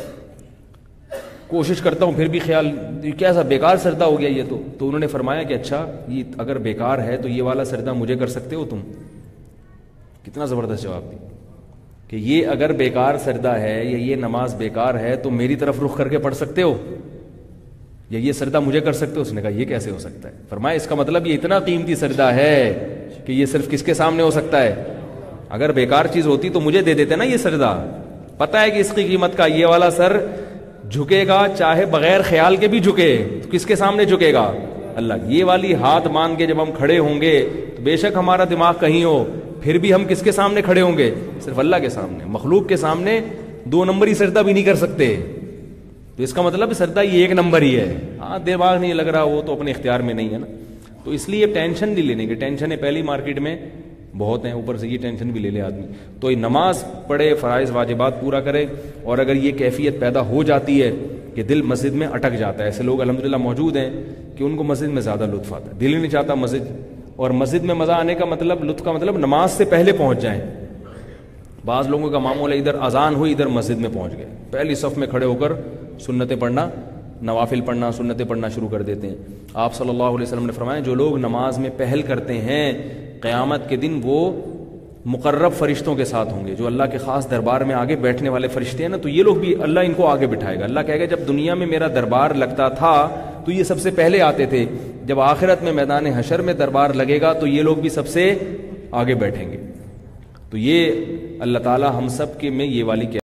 کوشش کرتا ہوں پھر بھی خیال، کیسا بیکار سجدہ ہو گیا یہ. تو انہوں نے فرمایا کہ اچھا یہ اگر بیکار ہے تو یہ والا سجدہ مجھے کر سکتے ہو تم. کتنا زبردست جواب دی کہ یہ اگر بیکار سجدہ ہے یا یہ نماز بیکار ہے تو میری طرف رخ کر کے پڑھ سکتے ہو. یا یہ سجدہ مجھے کر سکتے ہو؟ اس نے کہا یہ کیسے ہو سکتا ہے؟ فرمایا اس کا مطلب یہ اتنا قیمتی سجدہ ہے کہ یہ صرف کس کے سامنے ہو سکتا ہے؟ اگر بیکار چیز ہوتی تو مجھے دے دیتے نا یہ سجدہ. پتہ ہے کہ اس کی قیمت کا. یہ والا سر جھکے گا چاہے بغیر خیال کے بھی جھکے, تو کس کے سامنے جھکے گا؟ اللہ. یہ والی ہاتھ مان کے جب ہم کھڑے ہوں گے تو بے شک ہمارا دماغ کہیں ہو, پھر بھی ہم کس کے سامنے کھڑے ہوں گے؟ صرف اللہ کے سامنے. مخلوق کے سامنے 2 نمبری سجدہ بھی نہیں کر سکتے. تو اس کا مطلب سجدہ یہ 1 نمبر ہی ہے. ہاں دماغ نہیں لگ رہا, وہ تو اپنے اختیار میں نہیں ہے نا. تو اس لیے ٹینشن نہیں لینے کی. ٹینشن ہے پہلی مارکیٹ میں بہت ہیں, اوپر سے یہ ٹینشن بھی لے لے آدمی. تو یہ نماز پڑھے, فرائض واجبات پورا کرے. اور اگر یہ کیفیت پیدا ہو جاتی ہے کہ دل مسجد میں اٹک جاتا ہے, ایسے لوگ الحمدللہ موجود ہیں کہ ان کو مسجد میں زیادہ لطف آتا ہے, دل ہی نہیں چاہتا مسجد. اور مسجد میں مزہ آنے کا مطلب, لطف کا مطلب نماز سے پہلے پہنچ جائیں. بعض لوگوں کا معمول ہے ادھر اذان ہوئی ادھر مسجد میں پہنچ گئے, پہلی صف میں کھڑے ہو کر سنتیں پڑھنا, نوافل پڑھنا, سنتیں پڑھنا شروع کر دیتے ہیں. آپ صلی اللہ علیہ وسلم نے فرمایا جو لوگ نماز میں پہل کرتے ہیں قیامت کے دن وہ مقرب فرشتوں کے ساتھ ہوں گے, جو اللہ کے خاص دربار میں آگے بیٹھنے والے فرشتے ہیں نا, تو یہ لوگ بھی اللہ ان کو آگے بٹھائے گا. اللہ کہے گا جب دنیا میں میرا دربار لگتا تھا تو یہ سب سے پہلے آتے تھے, جب آخرت میں میدان حشر میں دربار لگے گا تو یہ لوگ بھی سب سے آگے بیٹھیں گے. تو یہ اللہ تعالی ہم سب کے میں یہ والی